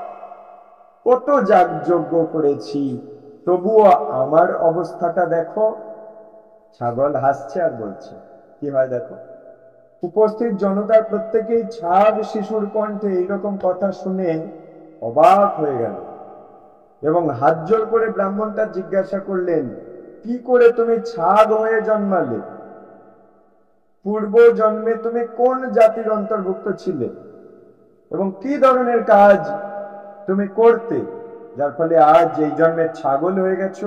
কত যাগযজ্ঞ করেছি, তবুও আমার অবস্থাটা দেখো। ছাগল হাসছে আর বলছে, কি হয় দেখো। উপস্থিত জনতার প্রত্যেকেই ছাগ শিশুর কণ্ঠে এইরকম কথা শুনে অবাক হয়ে গেল, এবং হাত জোড় করে ব্রাহ্মণটা জিজ্ঞাসা করলেন, কি করে তুমি ছাগ হয়ে জন্মালে? পূর্ব জন্মে তুমি কোন জাতির অন্তর্ভুক্ত ছিলে এবং কি ধরনের কাজ তুমি করতে, যার ফলে আজ এই জন্মে ছাগল হয়ে গেছো?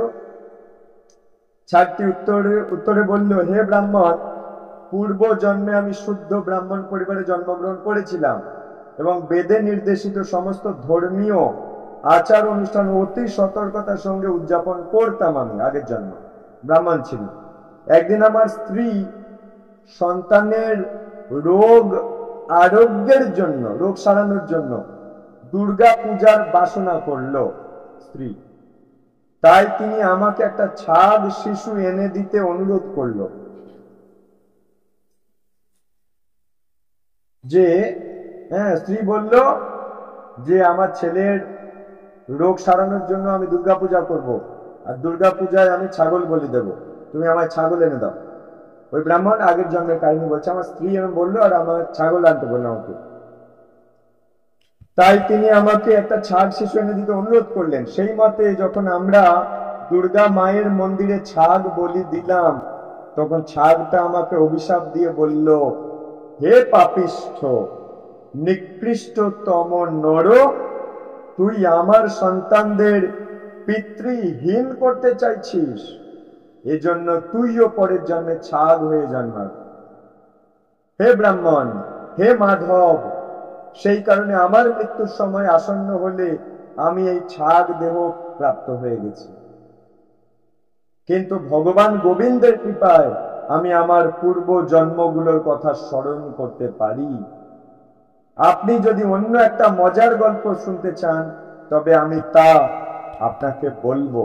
ছাগটি উত্তরে উত্তরে বলল, হে ব্রাহ্মণ, পূর্ব জন্মে আমি শুদ্ধ ব্রাহ্মণ পরিবারে জন্মগ্রহণ করেছিলাম এবং বেদে নির্দেশিত সমস্ত ধর্মীয় আচার অনুষ্ঠান অতি সতর্কতার সঙ্গে উদযাপন করতাম। আমি আগের জন্ম ব্রাহ্মণ ছিল। একদিন আমার স্ত্রী সন্তানের রোগ আরোগ্যের জন্য, রোগ সারানোর জন্য দুর্গা পূজার বাসনা করলো স্ত্রী, তাই তিনি আমাকে একটা ছাগ শিশু এনে দিতে অনুরোধ করলো। যে হ্যাঁ, স্ত্রী বলল যে আমার ছেলের রোগ সারানোর জন্য আমি দুর্গা পূজা করব, আর দুর্গা পূজায় আমি ছাগল বলি দেব, তুমি আমার ছাগল এনে দাও। ওই ব্রাহ্মণ আগের জন্মের কাহিনী বলছে, আমার স্ত্রী এমন বললো আর আমার ছাগল আনতে বললো আমাকে। তাই তিনি আমাকে একটা ছাগ শিশু এনে দিতে অনুরোধ করলেন। সেই মতে যখন আমরা দুর্গা মায়ের মন্দিরে ছাগ বলি দিলাম, তখন ছাগটা আমাকে অভিশাপ দিয়ে বলল, হে পাপিষ্ঠ নিকৃষ্টতম নর, তুই আমার সন্তানদের পিতৃহীন করতে চাইছিস, এজন্য তুইও পরের জন্মে ছাগ হয়ে জন্মাবি। হে ব্রাহ্মণ, হে মাধব, সেই কারণে আমার মৃত্যুর সময় আসন্ন হলে আমি এই ছাগ দেহ প্রাপ্ত হয়ে গেছি। কিন্তু ভগবান গোবিন্দের কৃপায় আমি আমার পূর্ব জন্মগুলোর কথা স্মরণ করতে পারি। আপনি যদি অন্য একটা মজার গল্প শুনতে চান তবে আমি তা আপনাকে বলবো।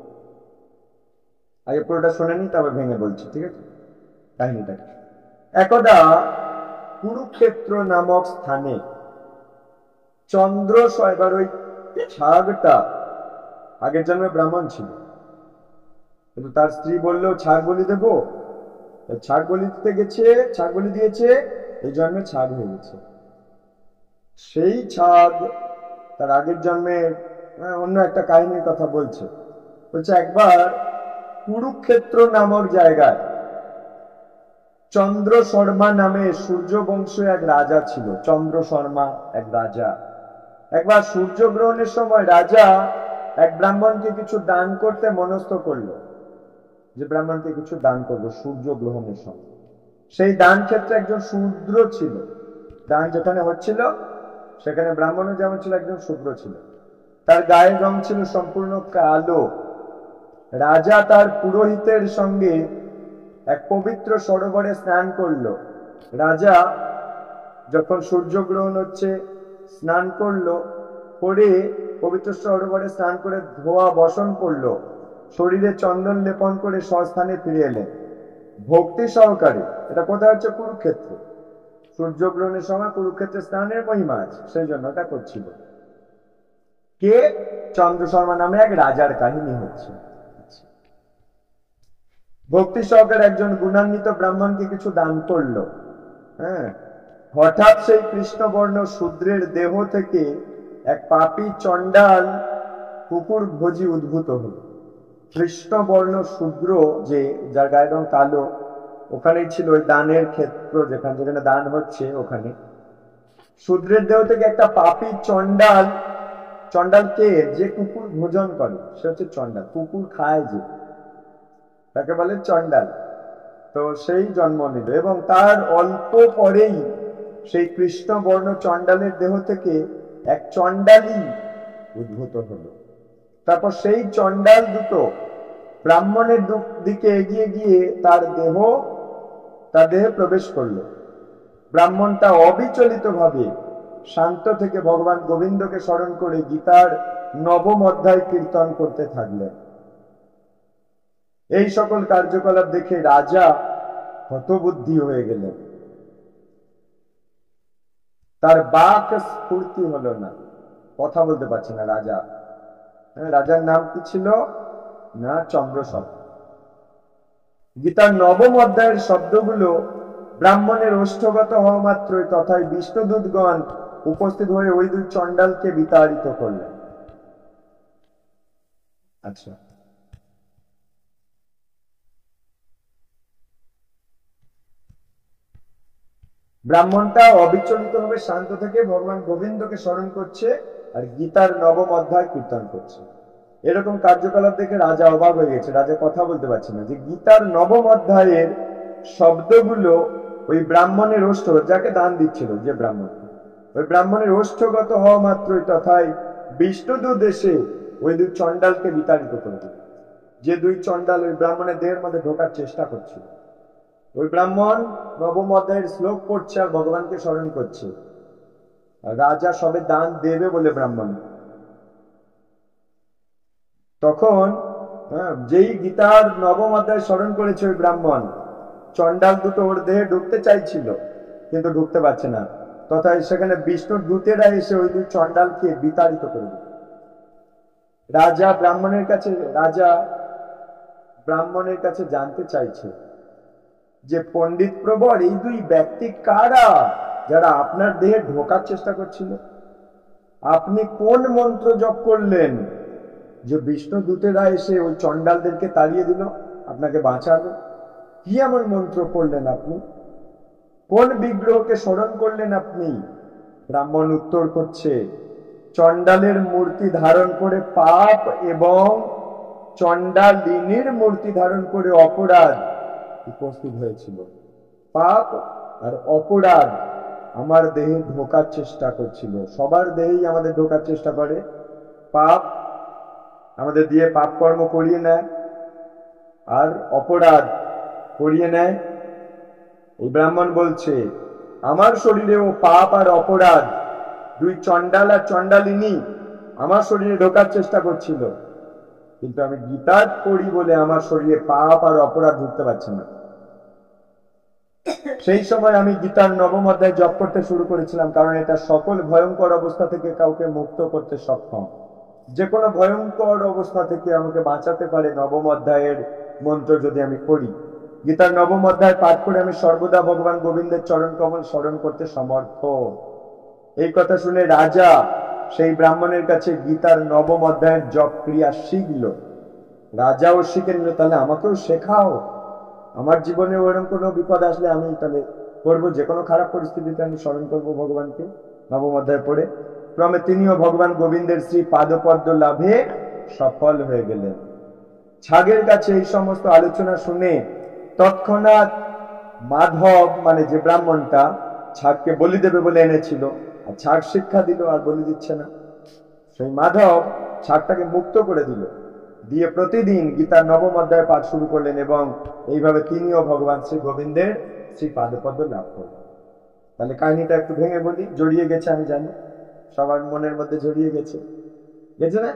আগে পুরোটা শুনে নি, তবে ভেঙে বলছি, ঠিক আছে কাহিনীটা। একদা কুরুক্ষেত্র নামক স্থানে চন্দ্র এবার ওই ছাগটা আগের জন্মে ব্রাহ্মণ ছিল, কিন্তু তার স্ত্রী বললো ছাগ বলি দেবো, ছাগ বলি দিতে গেছে, ছাগ বলি দিয়েছে, এই জন্মে ছাগ হয়ে গেছে। সেই ছাগ তার আগের জন্মে অন্য একটা কাহিনীর কথা বলছে। বলছে একবার কুরুক্ষেত্র নামক জায়গায় চন্দ্র শর্মা নামে সূর্যবংশীয় এক রাজা ছিল। চন্দ্র শর্মা এক রাজা। একবার সূর্যগ্রহণের সময় রাজা এক ব্রাহ্মণকে কিছু দান করতে মনস্থ করলো, যে ব্রাহ্মণকে কিছু দান করবো সূর্য গ্রহণের সময়। সেই দান ক্ষেত্রে একজন শূদ্র ছিল। দান যেখানে হচ্ছিল সেখানে ব্রাহ্মণও যেমন ছিল, একজন শূদ্র ছিল। তার গায়ের রং ছিল সম্পূর্ণ কালো। রাজা তার পুরোহিতের সঙ্গে এক পবিত্র সরোবরে স্নান করলো। রাজা যখন সূর্যগ্রহণ হচ্ছে স্নান করলো, করে পবিত্র সরোবরে স্নান করে ধোয়া বসন করলো, শরীরে চন্দন লেপন করে স্বস্থানে ফিরে এলেন ভক্তি সহকারে। এটা কোথায় হচ্ছে? কুরুক্ষেত্র। সূর্যগ্রহণের সময় কুরুক্ষেত্রে স্নানের মহিমা আছে, সেই জন্য এটা করছিল। কে? চন্দ্র শর্মা নামে এক রাজার কাহিনী হচ্ছে। ভক্তি সহকারে একজন গুণান্বিত ব্রাহ্মণকে কিছু দান করলো। হ্যাঁ, হঠাৎ সেই কৃষ্ণবর্ণ শূদ্রের দেহ থেকে এক পাপী চণ্ডাল কুকুর ভোজি উদ্ভূত হল। কৃষ্ণবর্ণ শূদ্র, যে যার গায়ের রং কালো, ওখানেই ছিল ওই দানের ক্ষেত্র, যেখানে যেখানে দান হচ্ছে ওখানে। শূদ্রের দেহ থেকে একটা পাপী চণ্ডাল, চণ্ডাল কে? যে কুকুর ভোজন করে, সে হচ্ছে চণ্ডাল। কুকুর খায় যে, তাকে বলে চণ্ডাল। তো সেই জন্ম নিল, এবং তার অল্প পরেই সেই কৃষ্ণবর্ণ চণ্ডালের দেহ থেকে এক চণ্ডালী উদ্ভূত হলো। তারপর সেই চণ্ডাল দুটো ব্রাহ্মণের দিকে এগিয়ে গিয়ে তার দেহ তার দেহে প্রবেশ করলো। ব্রাহ্মণটা অবিচলিত ভাবে শান্ত থেকে ভগবান গোবিন্দকে স্মরণ করে গীতার নবম অধ্যায় কীর্তন করতে থাকলেন। এই সকল কার্যকলাপ দেখে রাজা হতবুদ্ধি হয়ে গেলেন। তার বাক স্ফূর্তি হলো না, কথা বলতে পারছে না রাজা। রাজার নাম কি ছিল? না, চন্দ্রশব। গীতার নবম অধ্যায়ের শব্দগুলো ব্রাহ্মণের ওষ্ঠগত হওয়া মাত্রই তথায় বিষ্ণুদূতগণ উপস্থিত হয়ে ওই দুই চণ্ডালকে বিতাড়িত করলেন। আচ্ছা, ব্রাহ্মণটা অবিচলিত ভাবে শান্ত থেকে ভগবান গোবিন্দকে স্মরণ করছে আর গীতার নবম অধ্যায় কীর্তন করছে। এরকম কার্যকলাপ দেখে রাজা অবাক হয়ে গেছে। রাজা কথা বলতে পারছে না, যে গীতার নবম অধ্যায়ের শব্দগুলো ওই ব্রাহ্মণের ওষ্ঠ, যাকে দান দিচ্ছিল যে ব্রাহ্মণ, ওই ব্রাহ্মণের ওষ্ঠগত হওয়া মাত্রই তথায় বিষ্ণুদূত এসে ওই দুই চণ্ডালকে বিতাড়িত করে দিল। যে দুই চণ্ডাল ওই ব্রাহ্মণের দেহের মধ্যে ঢোকার চেষ্টা করছিল। ওই ব্রাহ্মণ নবম অধ্যায়ের শ্লোক পড়ছে আর ভগবানকে স্মরণ করছে। রাজা সবে দান দেবে বলে ব্রাহ্মণ, তখন যেই গীতার নবম অধ্যায় স্মরণ করেছে ওই ব্রাহ্মণ, চণ্ডাল দুটো ওর দেহে ঢুকতে চাইছিল কিন্তু ঢুকতে পারছে না। তথা সেখানে বিষ্ণুর দূতেরা এসে ওই দুই চণ্ডালকে বিতাড়িত করে দিল। রাজা ব্রাহ্মণের কাছে রাজা ব্রাহ্মণের কাছে জানতে চাইছে যে পণ্ডিত প্রবর, এই দুই ব্যক্তি কারা যারা আপনার দেহে ঢোকার চেষ্টা করছিল? আপনি কোন মন্ত্র জপ করলেন যে বিষ্ণু দূতেরা এসে ওই চণ্ডালদেরকে তাড়িয়ে দিল, আপনাকে বাঁচালো? কি এমন মন্ত্র পড়লেন আপনি? কোন বিগ্রহকে স্মরণ করলেন আপনি? ব্রাহ্মণ উত্তর করছে, চণ্ডালের মূর্তি ধারণ করে পাপ এবং চণ্ডালিনীর মূর্তি ধারণ করে অপরাধ উপস্থিত হয়েছিল। পাপ আর অপরাধ আমার দেহে ঢোকার চেষ্টা করছিল। সবার দেহেই আমাদের ঢোকার চেষ্টা করে। পাপ আমাদের দিয়ে পাপ কর্ম করিয়ে নেয়, আর অপরাধ করিয়ে নেয়। এই ব্রাহ্মণ বলছে, আমার শরীরেও পাপ আর অপরাধ, দুই চণ্ডাল আর চণ্ডালিনী আমার শরীরে ঢোকার চেষ্টা করছিল, কিন্তু আমি গীতা পড়ি বলে আমার শরীরে পাপ আর অপরাধ ঢুকতে পারছে না। সেই সময় আমি গীতার নবম অধ্যায় জপ করতে শুরু করেছিলাম, কারণ এটা সকল ভয়ঙ্কর অবস্থা থেকে কাউকে মুক্ত করতে সক্ষম। যে কোনো ভয়ঙ্কর অবস্থা থেকে আমাকে বাঁচাতে পারে নবম অধ্যায়ের মন্ত্র যদি আমি পড়ি। গীতার নবম অধ্যায় পাঠ করে আমি সর্বদা ভগবান গোবিন্দের চরণ কমল স্মরণ করতে সমর্থ। এই কথা শুনে রাজা সেই ব্রাহ্মণের কাছে গীতার নবম অধ্যায়ের জপ ক্রিয়া শিখল। রাজাও শিখে নিল, তাহলে আমাকেও শেখাও। আমার জীবনে ওরকম কোনো বিপদ আসলে আমি তাহলে করবো, যে কোনো খারাপ পরিস্থিতিতে আমি স্মরণ করবো ভগবানকে নবম অধ্যায় পড়ে। ক্রমে তিনিও ভগবান গোবিন্দের শ্রী পাদপদ্ম লাভে সফল হয়ে গেলেন। ছাগের কাছে এই সমস্ত আলোচনা শুনে তৎক্ষণাৎ মাধব, মানে যে ব্রাহ্মণটা ছাগকে বলি দেবে বলে এনেছিল, আর ছাগ শিক্ষা দিল আর বলি দিচ্ছে না, সেই মাধব ছাগটাকে মুক্ত করে দিল, দিয়ে প্রতিদিন গীতার নবম অধ্যায় পাঠ শুরু করলেন, এবং এইভাবে তিনিও ভগবান শ্রী গোবিন্দের শ্রী পাদপদ্ম লাভ করলেন। তাহলে কাহিনীটা একটু ভেঙে বলি, জড়িয়ে গেছে আমি জানি, সবার মনের মধ্যে জড়িয়ে গেছে, গেছে না?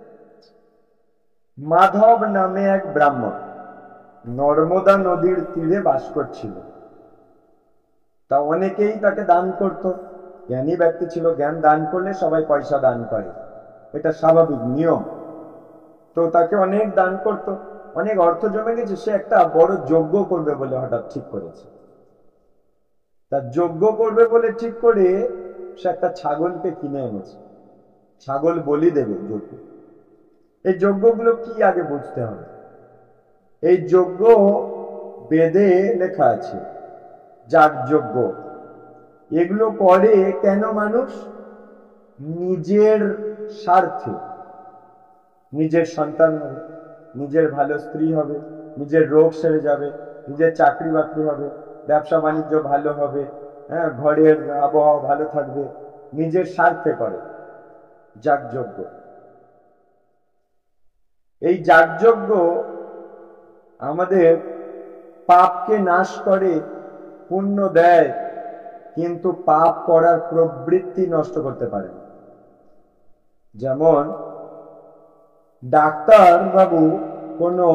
মাধব নামে এক ব্রাহ্মণ নর্মদা নদীর তীরে বাস করছিল। তা অনেকেই তাকে দান করত, জ্ঞানী ব্যক্তি ছিল, জ্ঞান দান করলে সবাই পয়সা দান করে, এটা স্বাভাবিক নিয়ম। তো তাকে অনেক দান করত, অনেক অর্থ জমে গেছে, সে একটা বড় যজ্ঞ করবে বলে হঠাৎ ঠিক করেছে। তা যজ্ঞ করবে বলে ঠিক করে সে একটা ছাগলকে কিনে এনেছে, ছাগল বলি দেবে যজ্ঞ। এই যজ্ঞগুলো কি আগে বুঝতে হবে। এই যজ্ঞ বেদে লেখা আছে, যাগযজ্ঞ। এগুলো করে কেন মানুষ? নিজের স্বার্থে, নিজের সন্তান হবে, নিজের ভালো স্ত্রী হবে, নিজের রোগ সেরে যাবে, নিজের চাকরি বাকরি হবে, ব্যবসা বাণিজ্য ভালো হবে, হ্যাঁ, ঘরের আবহাওয়া ভালো থাকবে, নিজের স্বার্থে করে যাগযজ্ঞ। এই যাগযজ্ঞ আমাদের পাপকে নাশ করে, পুণ্য দেয়, কিন্তু পাপ করার প্রবৃত্তি নষ্ট করতে পারে। যেমন ডাক্তার বাবু কোনো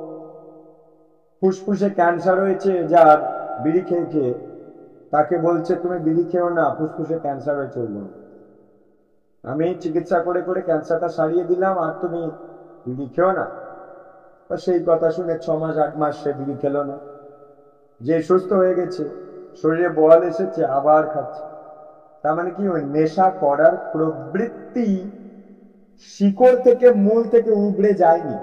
ফুসফুসে ক্যান্সার হয়েছে যার, বিড়ি খেয়ে খেয়ে, তাকে বলছে তুমি বিড়ি খেও না, ফুসফুসে ক্যান্সার হয়েছে, আমি চিকিৎসা করে করে ক্যান্সারটা সারিয়ে দিলাম, আর তুমি বিড়ি খেও না। সেই কথা শুনে ছ মাস আট মাস সে বিড়ি খেলো না। যে সুস্থ হয়ে গেছে, শরীরে বল এসেছে, আবার খাচ্ছে। তার মানে কি, ওই নেশা করার প্রবৃত্তি শিকড় থেকে, মূল থেকে উবড়ে যায়নি।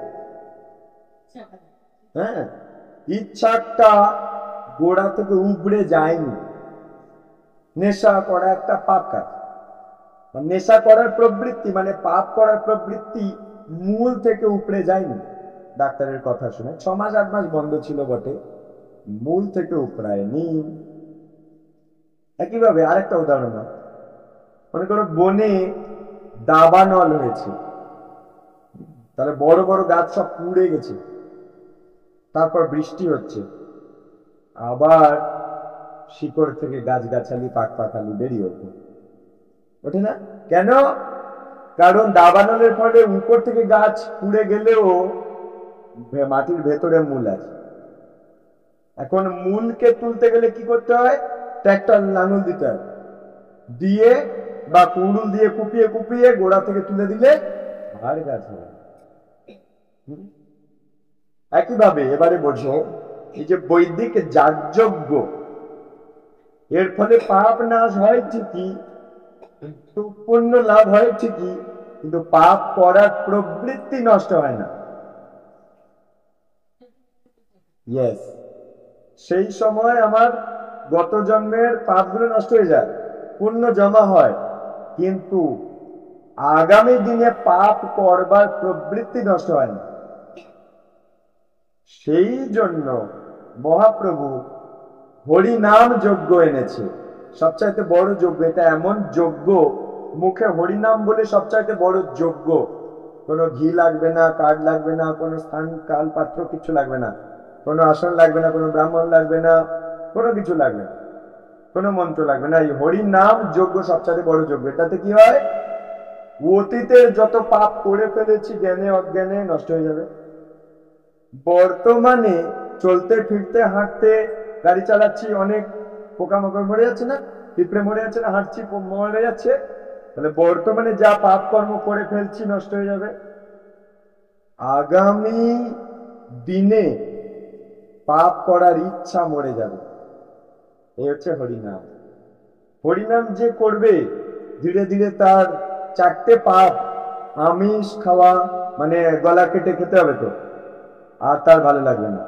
হ্যাঁ, ইচ্ছাটা গোড়া থেকে উবড়ে যায়নি। নেশা করা একটা পাপ কাজ। নেশা করার প্রবৃত্তি মানে পাপ করার প্রবৃত্তি মূল থেকে উপড়ে যায়নি। ডাক্তারের কথা শুনে ছ মাস আট মাস বন্ধ ছিল বটে, মূল থেকে উপড়ায়নি। একইভাবে আরেকটা উদাহরণ, মনে করো বনে দাবানল হয়েছে, তাহলে বড় বড় গাছ সব পুড়ে গেছে, তারপর বৃষ্টি হচ্ছে, আবার শিকড় থেকে গাছগাছালি পাক পাখালি বেরিয়ে ওঠে, ওঠে না? কেন? কারণ দাবানলের ফলে উপর থেকে গাছ পুড়ে গেলেও মাটির ভেতরে মূল আছে। এখন মূলকে তুলতে গেলে কি করতে হয়? ট্রাক্টর লাঙল দিতে হয়, দিয়ে বা কুড়ুল দিয়ে কুপিয়ে কুপিয়ে গোড়া থেকে তুলে দিলে আর গাছ হবে। একইভাবে এবারে বোঝো, এই যে বৈদিক যাগযজ্ঞ, এর ফলে পাপ নাশ হয় ঠিকই, কিন্তু পুণ্য লাভ হয় ঠিকই, কিন্তু পাপ করার প্রবৃত্তি নষ্ট হয় না। ইয়েস, সেই সময় আমার গত জন্মের পাপগুলো নষ্ট হয়ে যায়, পুণ্য জমা হয়, কিন্তু আগামী দিনে পাপ করবার প্রবৃত্তি নষ্ট হয় না। সেই জন্য মহাপ্রভু হরিনাম যজ্ঞ এনেছে, সবচাইতে বড় যজ্ঞ। এটা এমন যজ্ঞ, মুখে হরিনাম বলে সবচাইতে বড় যজ্ঞ। কোনো ঘি লাগবে না, কাঠ লাগবে না, কোনো স্থান কাল পাত্র কিছু লাগবে না, কোনো আসন লাগবে না, কোনো ব্রাহ্মণ লাগবে না, কোনো কিছু লাগবে না, কোনো মন্ত্র লাগবে না। এই হরিনাম যজ্ঞ সবচাইতে বড় যজ্ঞ। এটাতে কি হয়, অতীতের যত পাপ করে ফেলেছি জ্ঞানে অজ্ঞানে নষ্ট হয়ে যাবে। বর্তমানে চলতে ফিরতে হাঁটতে গাড়ি চালাচ্ছি, অনেক পোকামাকড় মরে যাচ্ছে না, পিঁপড়ে মরে যাচ্ছে না, হাঁটছি মরে যাচ্ছে, তাহলে বর্তমানে যা পাপ কর্ম করে ফেলছি নষ্ট হয়ে যাবে। আগামী দিনে পাপ করার ইচ্ছা মরে যাবে। এই হচ্ছে হরিনাম। হরিনাম যে করবে, ধীরে ধীরে তার চারটে পাপ, আমিষ খাওয়া মানে গলা কেটে খেতে হবে তো, আর তার ভালো লাগবে না।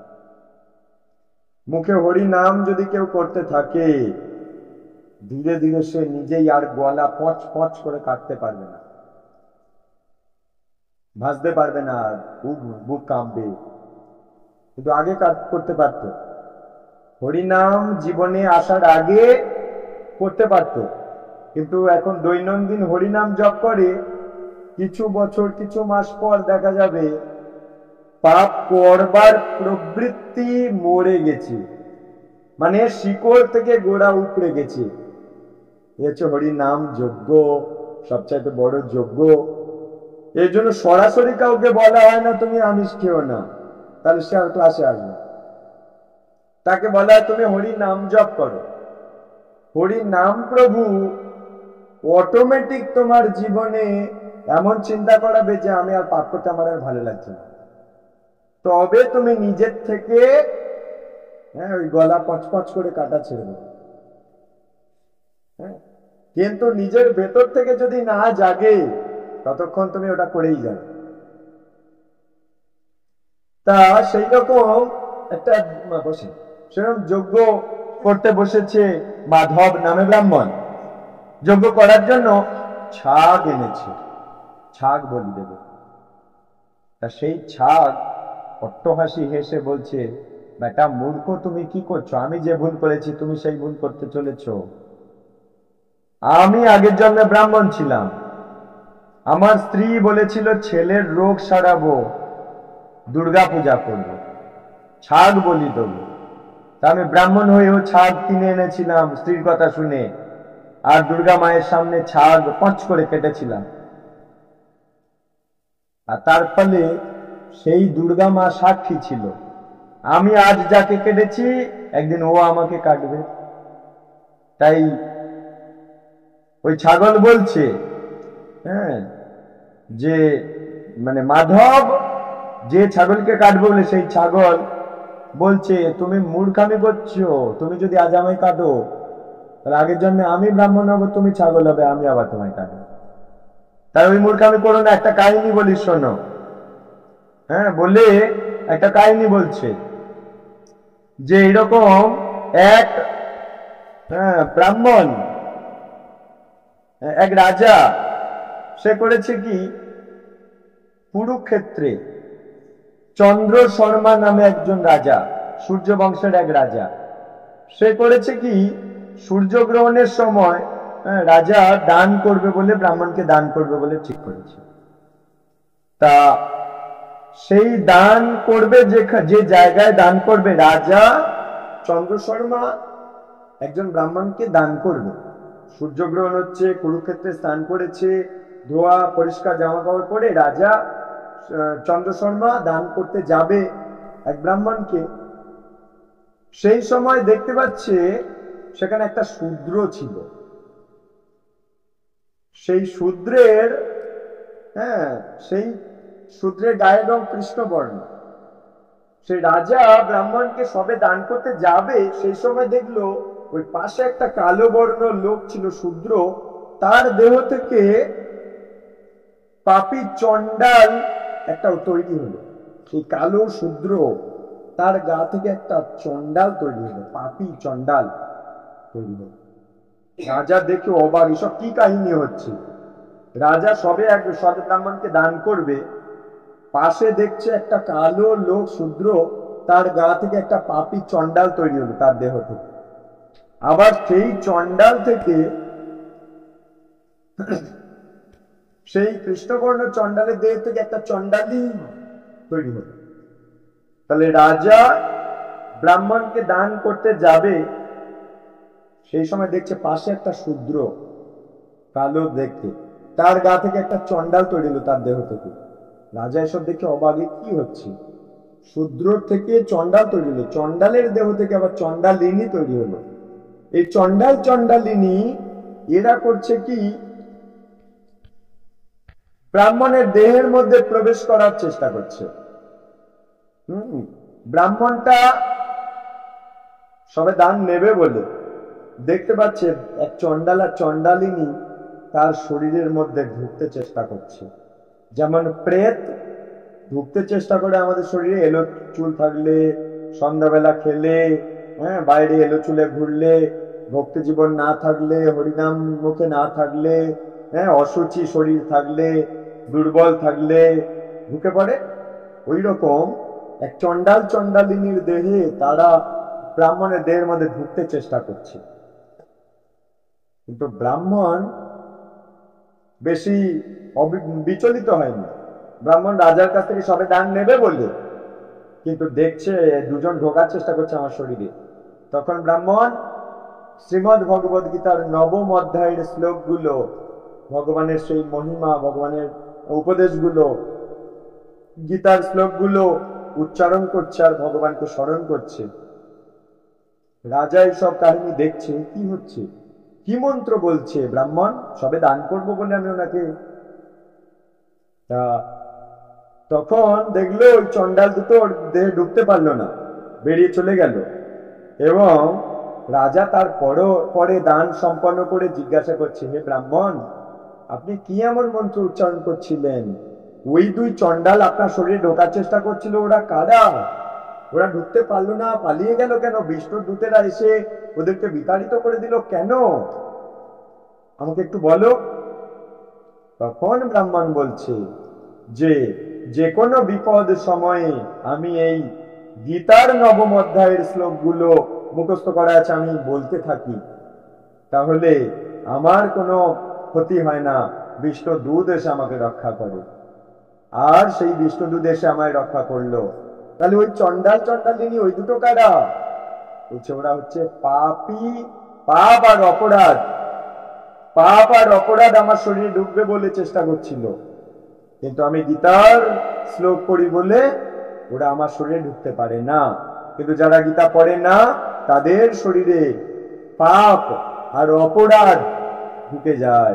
মুখে হরি নাম যদি কেউ করতে থাকে, ধীরে ধীরে সে নিজেই আর গলা পচ পচ করে কাটতে পারবে না, ভাসতে পারবে না, বুক বুক কাঁপবে। কিন্তু আগে কাজ করতে পারত, হরিনাম জীবনে আসার আগে করতে পারত, কিন্তু এখন দৈনন্দিন হরিনাম জপ করে, কিছু বছর কিছু মাস পর দেখা যাবে পাপ করবার প্রবৃত্তি মরে গেছে, মানে শিকড় থেকে গোড়া উপড়ে গেছে। এ হচ্ছে হরিনাম যজ্ঞ, সবচাইতে বড় যজ্ঞ। এর জন্য সরাসরি কাউকে বলা হয় না তুমি আমিষ খেও না, তাহলে সে আর ক্লাসে আসবে। তাকে বলা হয় তুমি হরি নাম জপ করো। হরি নাম প্রভু অটোমেটিক তোমার জীবনে এমন চিন্তা করাবে যে আমি আর পাপ করতে আমার আর ভালো লাগছে না, তবে তুমি নিজের থেকে হ্যাঁ ওই গলা পচপচ করে কাটা ছেড়ে দেবে। হ্যাঁ, কিন্তু নিজের ভেতর থেকে যদি না জাগে ততক্ষণ তুমি ওটা করেই যাবে। তা সেই রকম একটা বসে সেরকম যজ্ঞ করতে বসেছে মাধব নামে ব্রাহ্মণ। যজ্ঞ করার জন্য ছাগ এনেছে, ছাগ বলি দেবে। তা সেই ছাগ অট্টহাসি হেসে বলছে, বেটা মূর্খ, তুমি কি করছো? আমি যে ভুল করেছি তুমি সেই ভুল করতে চলেছ। আমি আগের জন্মে ব্রাহ্মণ ছিলাম, আমার স্ত্রী বলেছিল ছেলের রোগ সারাবো, দুর্গা পূজা করবো, ছাগ বলি দেবো। তা আমি ব্রাহ্মণ হয়েও ছাগ কিনে এনেছিলাম স্ত্রীর কথা শুনে, আর দুর্গা মায়ের সামনে ছাগ পঁচ করে কেটেছিলাম। আর তার ফলে সেই দুর্গা মা সাক্ষী ছিল, আমি আজ যাকে কেটেছি একদিন ও আমাকে কাটবে। তাই ওই ছাগল বলছে হ্যাঁ যে মানে মাধব যে ছাগলকে কাটবে বলে সেই ছাগল বলছে তুমি মূর্খামি করছো, তুমি যদি আজ আমায় কাটো তাহলে আগের জন্মে আমি ব্রাহ্মণ হবো, তুমি ছাগল হবে, আমি আবার তোমায় কাটবো। তাই ওই মূর্খামি করো না, একটা কাহিনী বলি শোনো। হ্যাঁ, বলে একটা কাহিনী বলছে যে এরকম এক হ্যাঁ ব্রাহ্মণ, এক রাজা, সে করেছে কি কুরুক্ষেত্রে চন্দ্র শর্মা নামে একজন রাজা, সূর্য বংশের এক রাজা, সে করেছে কি সূর্যগ্রহণের সময় রাজা দান করবে বলে, ব্রাহ্মণকে দান করবে বলে ঠিক করেছে। তা সেই দান করবে যে যে জায়গায় দান করবে, রাজা চন্দ্র শর্মা একজন ব্রাহ্মণকে দান করবে। সূর্যগ্রহণ হচ্ছে, কুরুক্ষেত্রে স্নান করেছে, ধোয়া পরিষ্কার জামা কাপড় পরে রাজা চন্দ্র শর্মা দান করতে যাবে এক ব্রাহ্মণকে। সেই সময় দেখতে পাচ্ছে সেখানে একটা শূদ্র ছিল, সেই শূদ্রের, হ্যাঁ, সেই শূদ্রের গায়ের রং কৃষ্ণবর্ণ। সেই রাজা ব্রাহ্মণকে সবে দান করতে যাবে, সেই সময় দেখলো ওই পাশে একটা কালো বর্ণ লোক ছিল, শূদ্র, তার দেহ থেকে পাপী চণ্ডাল একটা তৈরি হলো। সেই কালো শূদ্র, তার গা থেকে একটা চণ্ডাল তৈরি হলো, পাপী চণ্ডাল তৈরি হলো। রাজা দেখে অবাক, এসব কি কাহিনী হচ্ছে? রাজা সবে এক সৎ ব্রাহ্মণকে দান করবে, পাশে দেখছে একটা কালো লোক শূদ্র, তার গা থেকে একটা পাপী চণ্ডাল তৈরি হলো তার দেহ থেকে। আবার সেই চণ্ডাল থেকে, সেই কৃষ্ণবর্ণ চণ্ডালের দেহ থেকে একটা চণ্ডালী তৈরি হলো। তাহলে রাজা ব্রাহ্মণকে দান করতে যাবে, সেই সময় দেখছে পাশে একটা শূদ্র, কালো দেখতে, তার গা থেকে একটা চণ্ডাল তৈরি হলো তার দেহ থেকে। রাজা এসব দেখে অবাকে, কি হচ্ছে? শূদ্র থেকে চণ্ডাল তৈরি হলো, চণ্ডালের দেহ থেকে আবার চণ্ডালিনী তৈরি হলো। এই চণ্ডাল চণ্ডালিনী এরা করছে কি, ব্রাহ্মণের দেহের মধ্যে প্রবেশ করার চেষ্টা করছে। হম ব্রাহ্মণটা সবে দান নেবে বলে দেখতে পাচ্ছে এক চণ্ডাল আর চণ্ডালিনী তার শরীরের মধ্যে ঢুকতে চেষ্টা করছে। যেমন প্রেত ঢুকতে চেষ্টা করে আমাদের শরীরে, এলো চুল থাকলে, সন্ধ্যাবেলা খেলে, হ্যাঁ, বাইরে এলো চুলে ঘুরলে, ভক্তি জীবন না থাকলে, হরিনাম মুখে না থাকলে, হ্যাঁ, অসুচি শরীর থাকলে, দুর্বল থাকলে ঢুকে পড়ে। ওই রকম এক চণ্ডাল চণ্ডালিনীর দেহে তারা ব্রাহ্মণের দেহের মধ্যে ঢুকতে চেষ্টা করছে। কিন্তু ব্রাহ্মণ বেশি বিচলিত হয়নি। ব্রাহ্মণ রাজার কাছ থেকে সবে দান নেবে বলে, কিন্তু দেখছে দুজন ঢোকার চেষ্টা করছে আমার শরীরে। তখন ব্রাহ্মণ শ্রীমদ্ ভগবদ গীতার নবম অধ্যায়ের শ্লোকগুলো, ভগবানের সেই মহিমা, ভগবানের উপদেশগুলো, গীতার শ্লোকগুলো উচ্চারণ করছে আর ভগবানকে স্মরণ করছে। রাজা এইসব কাহিনী দেখছে, কি হচ্ছে, কি মন্ত্র বলছে ব্রাহ্মণ, সবে দান করবো বলে আমি ওনাকে। তা তখন দেখলো ওই চণ্ডাল দুটো ওর দেহে ঢুকতে পারলো না, বেরিয়ে চলে গেল। এবং রাজা তার পরে দান সম্পন্ন করে জিজ্ঞাসা করছে, হে ব্রাহ্মণ, আপনি কি এমন মন্ত্র উচ্চারণ করছিলেন? ওই দুই চণ্ডাল আপনার শরীরে ঢোকার চেষ্টা করছিল, ওরা কারা? ওরা ঢুকতে পারলো না, পালিয়ে গেল কেন? বিষ্ণুর দূতেরা এসে ওদেরকে বিতাড়িত করে দিল কেন? আমাকে একটু বলো। তখন ব্রাহ্মণ বলছে যে, যে কোনো বিপদ সময়ে আমি এই গীতার নবম অধ্যায়ের শ্লোকগুলো মুখস্থ করা আছে, আমি বলতে থাকি, তাহলে আমার কোনো ক্ষতি হয় না, বিষ্ণু দূত এসে আমাকে রক্ষা করে। আর সেই বিষ্ণু দূত এসে আমায় রক্ষা করলো। তাহলে ওই চণ্ডাল চণ্ডালিনী ওই দুটো কারা? বলছে ওরা হচ্ছে পাপী, পাপ আর অপরাধ। পাপ আর অপরাধ আমার শরীরে ঢুকবে বলে চেষ্টা করছিল, কিন্তু আমি গীতার শ্লোক পড়ি বলে ওরা আমার শরীরে ঢুকতে পারে না। কিন্তু যারা গীতা পড়ে না তাদের শরীরে পাপ আর অপরাধ ঢুকে যায়।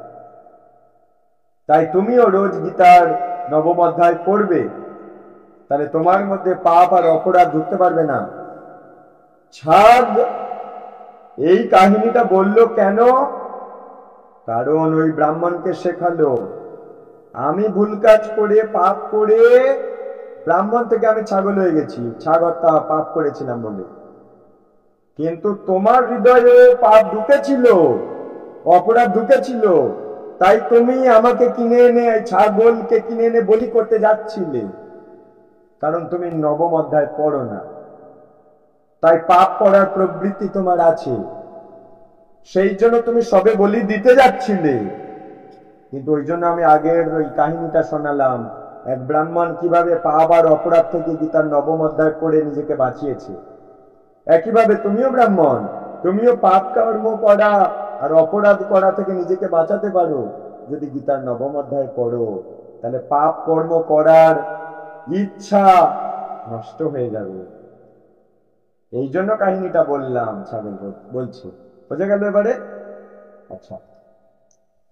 তাই তুমিও রোজ গীতার নবম অধ্যায় পড়বে, তাহলে তোমার মধ্যে পাপ আর অপরাধ ঢুকতে পারবে না। ছাদ এই কাহিনীটা বলল কেন? কারণ ওই ব্রাহ্মণকে শেখালো, আমি ভুল কাজ করে, পাপ করে, ব্রাহ্মণ থেকে আমি ছাগল হয়ে গেছি, ছাগলটা পাপ করেছিলাম বলে। কিন্তু তোমার হৃদয়ে পাপ ঢুকেছিল, অপরাধ ঢুকেছিল, তাই তুমি আমাকে কিনে এনে, ছাগলকে কিনে এনে বলি করতে যাচ্ছিলে, কারণ তুমি নবম অধ্যায় পড়ো না। তাই পাপ করার প্রবৃত্তি তোমার আছে, সেই জন্য তুমি সবে বলি দিতে যাচ্ছিলে। কিন্তু ওই জন্য আমি আগের ওই কাহিনীটা শোনালাম, এক ব্রাহ্মণ কিভাবে পাপ আর অপরাধ থেকে গীতার নবম অধ্যায় পড়ে নিজেকে বাঁচিয়েছে। একইভাবে তুমিও ব্রাহ্মণ, তুমিও পাপ কর্ম করা আর অপরাধ করা থেকে নিজেকে বাঁচাতে পারো যদি গীতার নবম অধ্যায় পড়ো। তাহলে পাপ কর্ম করার ইচ্ছা নষ্ট হয়ে যাবে। এই জন্য কাহিনীটা বললাম, ছাগল বলছি। বোঝা গেল এবারে? আচ্ছা,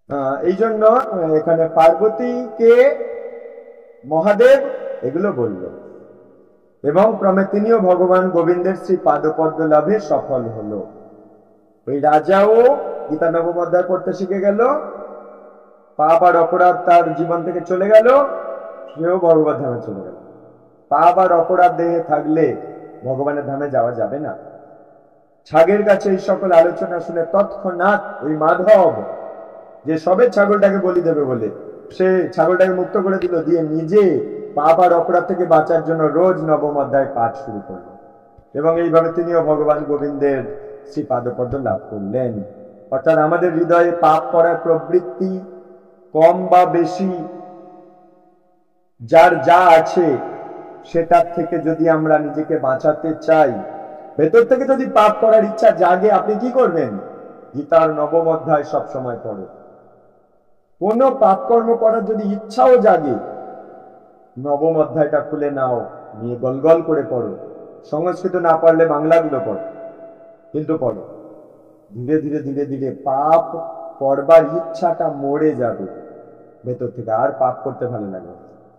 আহ এই জন্য এখানে পার্বতীকে মহাদেব এগুলো বলল, এবং ক্রমে তিনিও ভগবান গোবিন্দের শ্রী পাদপদ্ম লাভে সফল হলো। ওই রাজাও গীতা নবম অধ্যায় পড়তে শিখে গেল, পাপ আর অপরাধ তার জীবন থেকে চলে গেল, সেও ভগবত ধামে চলে গেল। পাপ আর অপরাধ দেহে থাকলে ভগবানের ধামে যাওয়া যাবে না। ছাগের কাছে এই সকল আলোচনা শুনে তৎক্ষণাৎ ওই মাধব, যে সবে ছাগলটাকে বলি দেবে বলে, সে ছাগলটাকে মুক্ত করে দিল, দিয়ে নিজে পাপ আর অপরাধ থেকে বাঁচার জন্য রোজ নবম অধ্যায় পাঠ শুরু করলো, এবং এইভাবে তিনিও ভগবান গোবিন্দের শ্রী পাদপদ্ম লাভ করলেন। অর্থাৎ আমাদের হৃদয়ে পাপ করার প্রবৃত্তি কম বা বেশি যার যা আছে, সেটার থেকে যদি আমরা নিজেকে বাঁচাতে চাই, ভেতর থেকে যদি পাপ করার ইচ্ছা জাগে, আপনি কি করবেন? গীতার নবম অধ্যায় সব সময় পড়ো। কোন পাপ কর্ম করার যদি ইচ্ছাও জাগে, নবম অধ্যায়টা খুলে নাও, নিয়ে গলগল করে পড়ো। সংস্কৃত না পারলে বাংলাগুলো পড়ো, কিন্তু পড়ো। ধীরে ধীরে ধীরে ধীরে পাপ করবার ইচ্ছাটা মরে যাবে ভেতর থেকে, আর পাপ করতে ভালো লাগবে।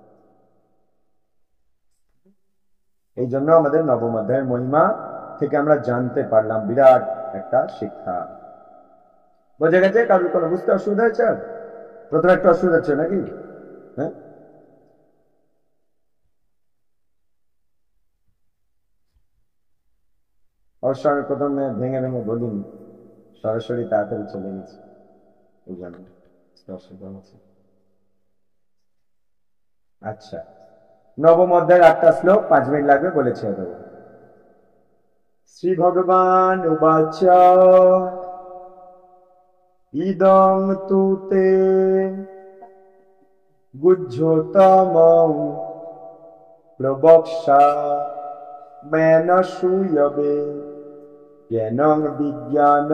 এই জন্য আমাদের নবম অধ্যায়ের মহিমা থেকে আমরা জানতে পারলাম বিরাট একটা শিক্ষা। বোঝা গেছে? কারোর কোনো বুঝতে অসুবিধা হয়েছে? প্রথমে একটা অসুবিধা হচ্ছে নাকি? হ্যাঁ, অবশ্য আমি প্রথমে ভেঙে ভেঙে বলিনি, সরাসরি তাড়াতাড়ি চলে গেছি, এই জন্য অসুবিধা হচ্ছে। আচ্ছা, নবম অধ্যায়ের আটটা শ্লোক, পাঁচ মিনিট লাগবে, বলে ছেড়ে দেবো। শ্রী ভগবান উবাচ ইদং তু তে গুহ্যতমং প্রবক্ষ্যা মেন শ্রূয়বে জ্ঞানং বিজ্ঞান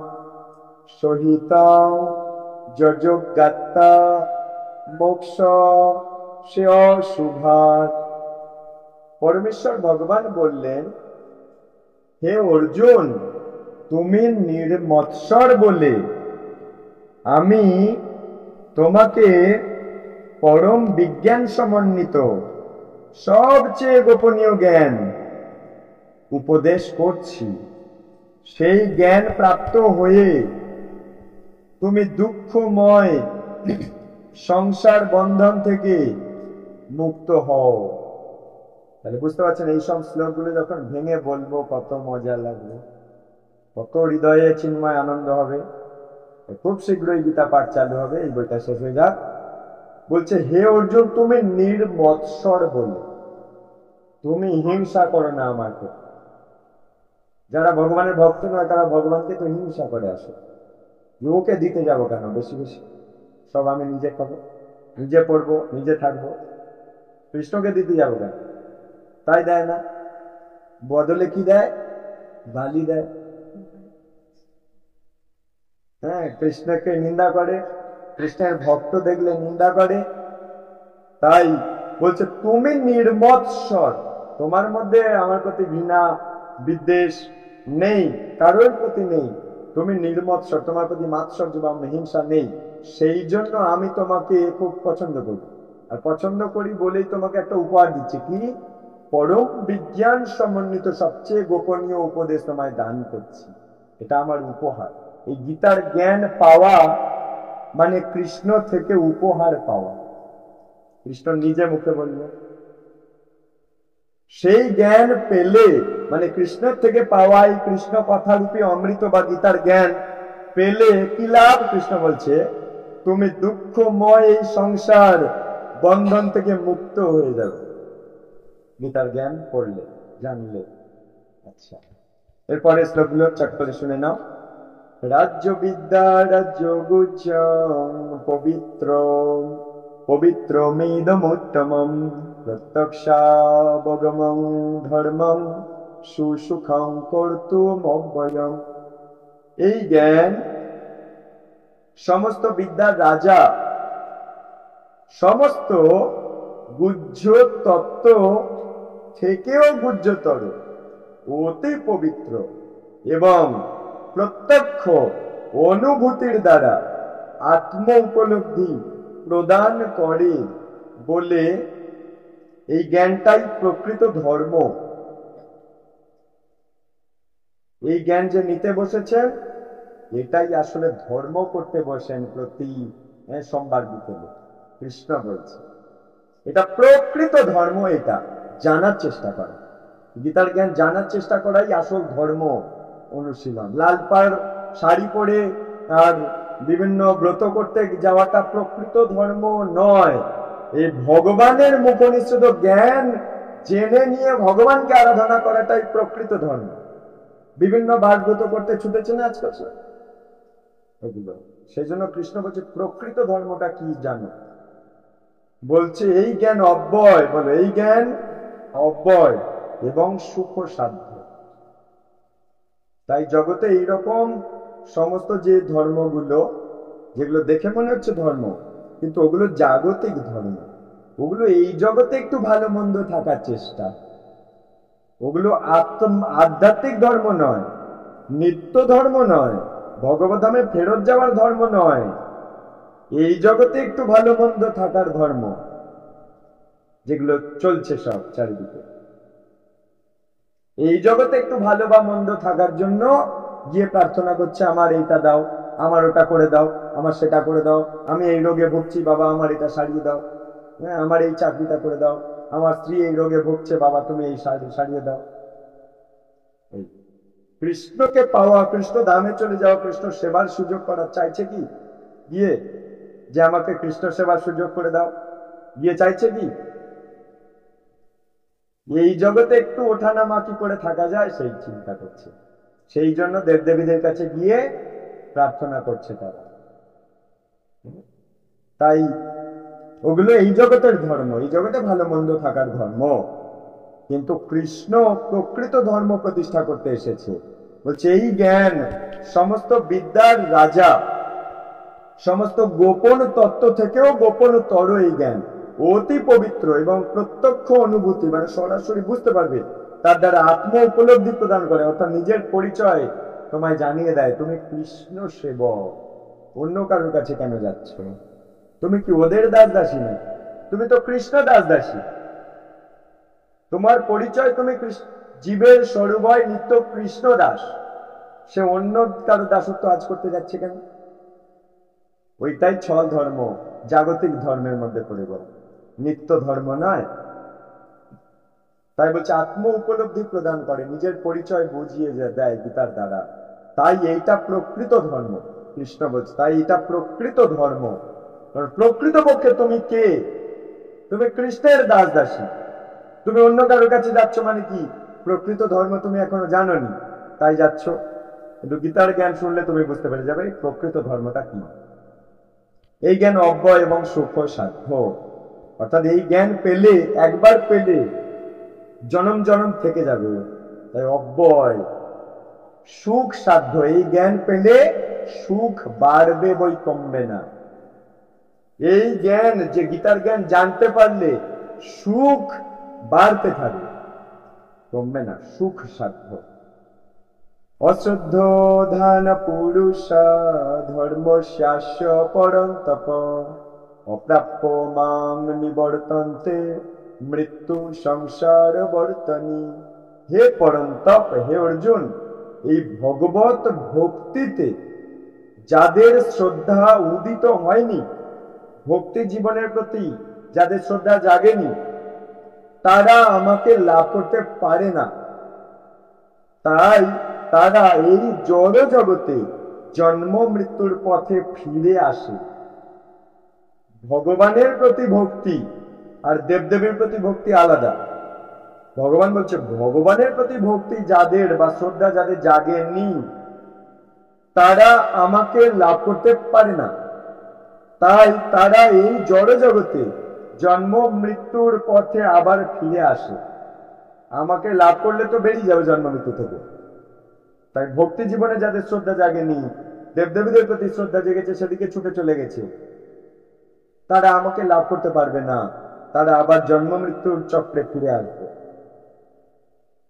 সহিতং যযোজ্ঞাত্তা মোক্ষ শ্রেয় শুভাৎ। পরমেশ্বর ভগবান বললেন, হে অর্জুন, তুমি নির্মৎসর বলে আমি তোমাকে পরম বিজ্ঞান সমন্বিত সবচেয়ে গোপনীয় জ্ঞান উপদেশ করছি। সেই জ্ঞান প্রাপ্ত হয়ে তুমি দুঃখময় সংসার বন্ধন থেকে মুক্ত হও। তাহলে বুঝতে পারছেন, এইসব শ্লোকগুলো যখন ভেঙে বলবো কত মজা লাগবে, কত হৃদয়ে চিন্ময় আনন্দ হবে। খুব শীঘ্রই গীতা পাঠ চালু হবে, এই বইটা শেষ হয়ে যাক। বলছে, হে অর্জুন, তুমি নির্মৎসর বলে তুমি হিংসা করো না আমাকে। যারা ভগবানের ভক্ত নয় তারা ভগবানকে তো হিংসা করে আসে, ওকে দিতে যাবো কেন বেশি বেশি, সব আমি নিজে খাবো, নিজে পড়বো, নিজে থাকবো, কৃষ্ণকে দিতে যাবো কেন? তাই দেয় না, বদলে কি দেয়? গালি দেয়। হ্যাঁ, কৃষ্ণকে নিন্দা করে, কৃষ্ণের ভক্ত দেখলে নিন্দা করে। তাই বলছে তুমি নির্মৎসর, তোমার মধ্যে আমার প্রতি ঘৃণা বিদ্বেষ নেই, কারোর প্রতি নেই। তুমি নির্মৎসর, তোমার প্রতি মাৎসর্য বা হিংসা নেই। সেই জন্য আমি তোমাকে খুব পছন্দ করি, আর পছন্দ করি বলেই তোমাকে একটা উপহার দিচ্ছি। কি? পরম বিজ্ঞান সমন্বিত সবচেয়ে গোপনীয় উপদেশ তোমায় দান করছি, এটা আমার উপহার। এই গীতার জ্ঞান পাওয়া মানে কৃষ্ণ থেকে উপহার পাওয়া। কৃষ্ণ নিজে মুখে বলল, সেই জ্ঞান পেলে মানে কৃষ্ণের থেকে পাওয়া এই কৃষ্ণ কথারূপী অমৃত বা গীতার জ্ঞান পেলে কি লাভ? কৃষ্ণ বলছে, তুমি দুঃখময় এই সংসার বন্ধন থেকে মুক্ত হয়ে যাবে গীতার জ্ঞান পড়লে, জানলে। আচ্ছা, এরপরে শ্লোকগুলো চট করে শুনে নাও। রাজ্য বিদ্যা রাজ্য গুচ্ছ পবিত্র পবিত্রমিদমুত্তমং প্রত্যক্ষাবগমং ধর্মং সুসুখং কর্তুমব্যয়ং। এই জ্ঞান সমস্ত বিদ্যার রাজা, সমস্ত গুহ্য তত্ত্ব থেকেও গুহ্যতর, অতি পবিত্র এবং প্রত্যক্ষ অনুভূতির দ্বারা আত্ম উপলব্ধি প্রদান করে বলে এই জ্ঞানটাই প্রকৃত ধর্ম। এই জ্ঞান যে নিতে বসেছেন এটাই আসলে ধর্ম করতে বসেন প্রতি সোমবার বিকেলে। কৃষ্ণ বলছে এটা প্রকৃত ধর্ম, এটা জানার চেষ্টা করা, গীতার জ্ঞান জানার চেষ্টা করাই আসল ধর্ম অনুশীলন। লাল পাড় শাড়ি পরে আর বিভিন্ন ব্রত করতে যাওয়াটা প্রকৃত ধর্ম নয়। এই ভগবানের মুখনিসৃত জ্ঞান জেনে নিয়ে ভগবানকে আরাধনা করাটাই প্রকৃত ধর্ম। বিভিন্ন বার ব্রত করতে ছুটেছে না আজকাল এগুলো, সেই জন্য কৃষ্ণ বলছে প্রকৃত ধর্মটা কি জানো, বলছে এই জ্ঞান অব্যয়, বলে এই জ্ঞান অব্যয় এবং সুখ সাধ্য। তাই জগতে এইরকম সমস্ত যে ধর্মগুলো যেগুলো দেখে মনে হচ্ছে ধর্ম, কিন্তু ওগুলো জাগতিক ধর্ম, ওগুলো এই জগতে একটু ভালো মন্দ থাকার চেষ্টা, ওগুলো আত্ম আধ্যাত্মিক ধর্ম নয়, নিত্য ধর্ম নয়, ভগবদ্ধামে ফেরত যাওয়ার ধর্ম নয়, এই জগতে একটু ভালো মন্দ থাকার ধর্ম, যেগুলো চলছে সব চারিদিকে। এই জগতে একটু ভালো বা মন্দ থাকার জন্য গিয়ে প্রার্থনা করছে আমার এইটা দাও, আমার ওটা করে দাও, আমার সেটা করে দাও, আমি এই রোগে ভুগছি বাবা আমার এটা সারিয়ে দাও, হ্যাঁ আমার এই চাকরিটা করে দাও, আমার স্ত্রী এই রোগে ভুগছে বাবা তুমি এই সারিয়ে দাও। কৃষ্ণকে পাওয়া, কৃষ্ণ ধামে চলে যাওয়া, কৃষ্ণ সেবার সুযোগ করার চাইছে কি গিয়ে, যে আমাকে কৃষ্ণ সেবার সুযোগ করে দাও, গিয়ে চাইছে কি এই জগতে একটু ওঠানামা কি করে থাকা যায় সেই চিন্তা করছে। সেই জন্য দেবদেবীদের কাছে গিয়ে প্রার্থনা করছে তারা। তাই ওগুলো এই জগতের ধর্ম, এই জগতে ভালো মন্দ থাকার ধর্ম, কিন্তু কৃষ্ণ প্রকৃত ধর্ম প্রতিষ্ঠা করতে এসেছে। বলছে এই জ্ঞান সমস্ত বিদ্যার রাজা, সমস্ত গোপন তত্ত্ব থেকেও গোপনতর এই জ্ঞান, অতি পবিত্র এবং প্রত্যক্ষ অনুভূতি, মানে সরাসরি বুঝতে পারবে, তার দ্বারা আত্ম উপলব্ধি প্রদান করে, অর্থাৎ নিজের পরিচয় তোমায় জানিয়ে দেয়। তুমি কৃষ্ণ সেবক, অন্য কারোর কাছে কেন যাচ্ছ? তুমি কি ওদের দাস দাসী না? তুমি তো কৃষ্ণ দাস দাসী। তোমার পরিচয় তুমি জীবের স্বরূপয় নিত্য কৃষ্ণ দাস, সে অন্য কারো দাসত্ব আজ করতে যাচ্ছে কেন? ওইটাই ছল ধর্ম, জাগতিক ধর্মের মধ্যে পড়ে গেল, নিত্য ধর্ম নয়। তাই বলছে আত্ম উপলব্ধি প্রদান করে, নিজের পরিচয় বুঝিয়ে দেয় গীতার দ্বারা। তাই এইটা প্রকৃত ধর্ম, কৃষ্ণ বলছে তাই এটা প্রকৃত ধর্ম। প্রকৃত পক্ষে তুমি কে? তুমি কৃষ্ণের দাস দাসী। তুমি অন্য কারোর কাছে যাচ্ছ মানে কি? প্রকৃত ধর্ম তুমি এখনো জানোনি, তাই যাচ্ছ। কিন্তু গীতার জ্ঞান শুনলে তুমি বুঝতে পেরে যাবে প্রকৃত ধর্মটা কি। এই জ্ঞান অব্যয় এবং সুখ সাধ্য, অর্থাৎ এই জ্ঞান পেলে, একবার পেলে জনম জনম থেকে যাবে। তাই অব্যয়, সুখ সাধ্য, এই জ্ঞান পেলে সুখ বাড়বে বই কমবে না। এই জ্ঞান, যে গীতার জ্ঞান জানতে পারলে সুখ বাড়তে থাকবে, কমবে না, সুখ সাধ্য। অশ্রদ্ধ ধান পুরুষ ধর্ম শাস্য পরন্তপ অপ্রাপ্য মাং নিবর্তন্তে মৃত্যু সংসার বর্তনী। হে পরন্তপ, হে অর্জুন, এই ভগবত ভক্তিতে যাদের শ্রদ্ধা উদিত হয়নি, ভক্তি জীবনের প্রতি যাদের শ্রদ্ধা জাগেনি, তারা আমাকে লাভ করতে পারে না। তাই তারা এই জড় জগতে জন্ম মৃত্যুর পথে ফিরে আসে। ভগবানের প্রতি ভক্তি আর দেবদেবীর প্রতি ভক্তি আলাদা। ভগবান বলছে ভগবানের প্রতি ভক্তি যাদের বা শ্রদ্ধা যাদের জাগেনি, তারা আমাকে লাভ করতে পারে না। তাই তারা এই জড় জগতে জন্ম মৃত্যুর পথে আবার ফিরে আসে। আমাকে লাভ করলে তো বেরিয়ে যাবে জন্ম মৃত্যু থেকে। তাই ভক্তি জীবনে যাদের শ্রদ্ধা জাগেনি, দেবদেবীদের প্রতি শ্রদ্ধা জেগেছে, সেদিকে ছুটে চলে গেছে, তারা আমাকে লাভ করতে পারবে না, তারা আবার জন্ম মৃত্যুর চক্রে ফিরে আসবে।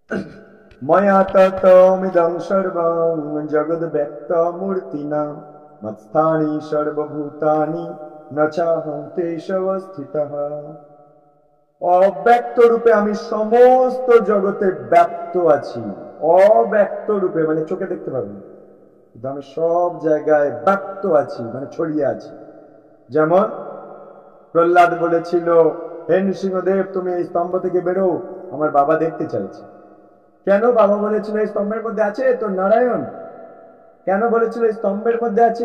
ময়া ততমিদং সর্বং জগদ্ ব্যক্ত মূর্তিনা মত্স্থানি সর্বভূতানি ন চাহং তেষু স্থিতঃ। অব্যক্ত রূপে আমি সমস্ত জগতে ব্যাপ্ত আছি। অব্যক্ত রূপে মানে চোখে দেখতে পাবেন, কিন্তু আমি সব জায়গায় ব্যাপ্ত আছি, মানে ছড়িয়ে আছি। যেমন প্রহ্লাদ বলেছিল, হে নৃসিংহদেব তুমি এই স্তম্ভ থেকে বেরো, আমার বাবা দেখতে চাইছে। কেন বাবা বলেছিল এই স্তম্ভের মধ্যে আছে তো নারায়ণ? কেন বলেছিল এই স্তম্ভের মধ্যে আছে?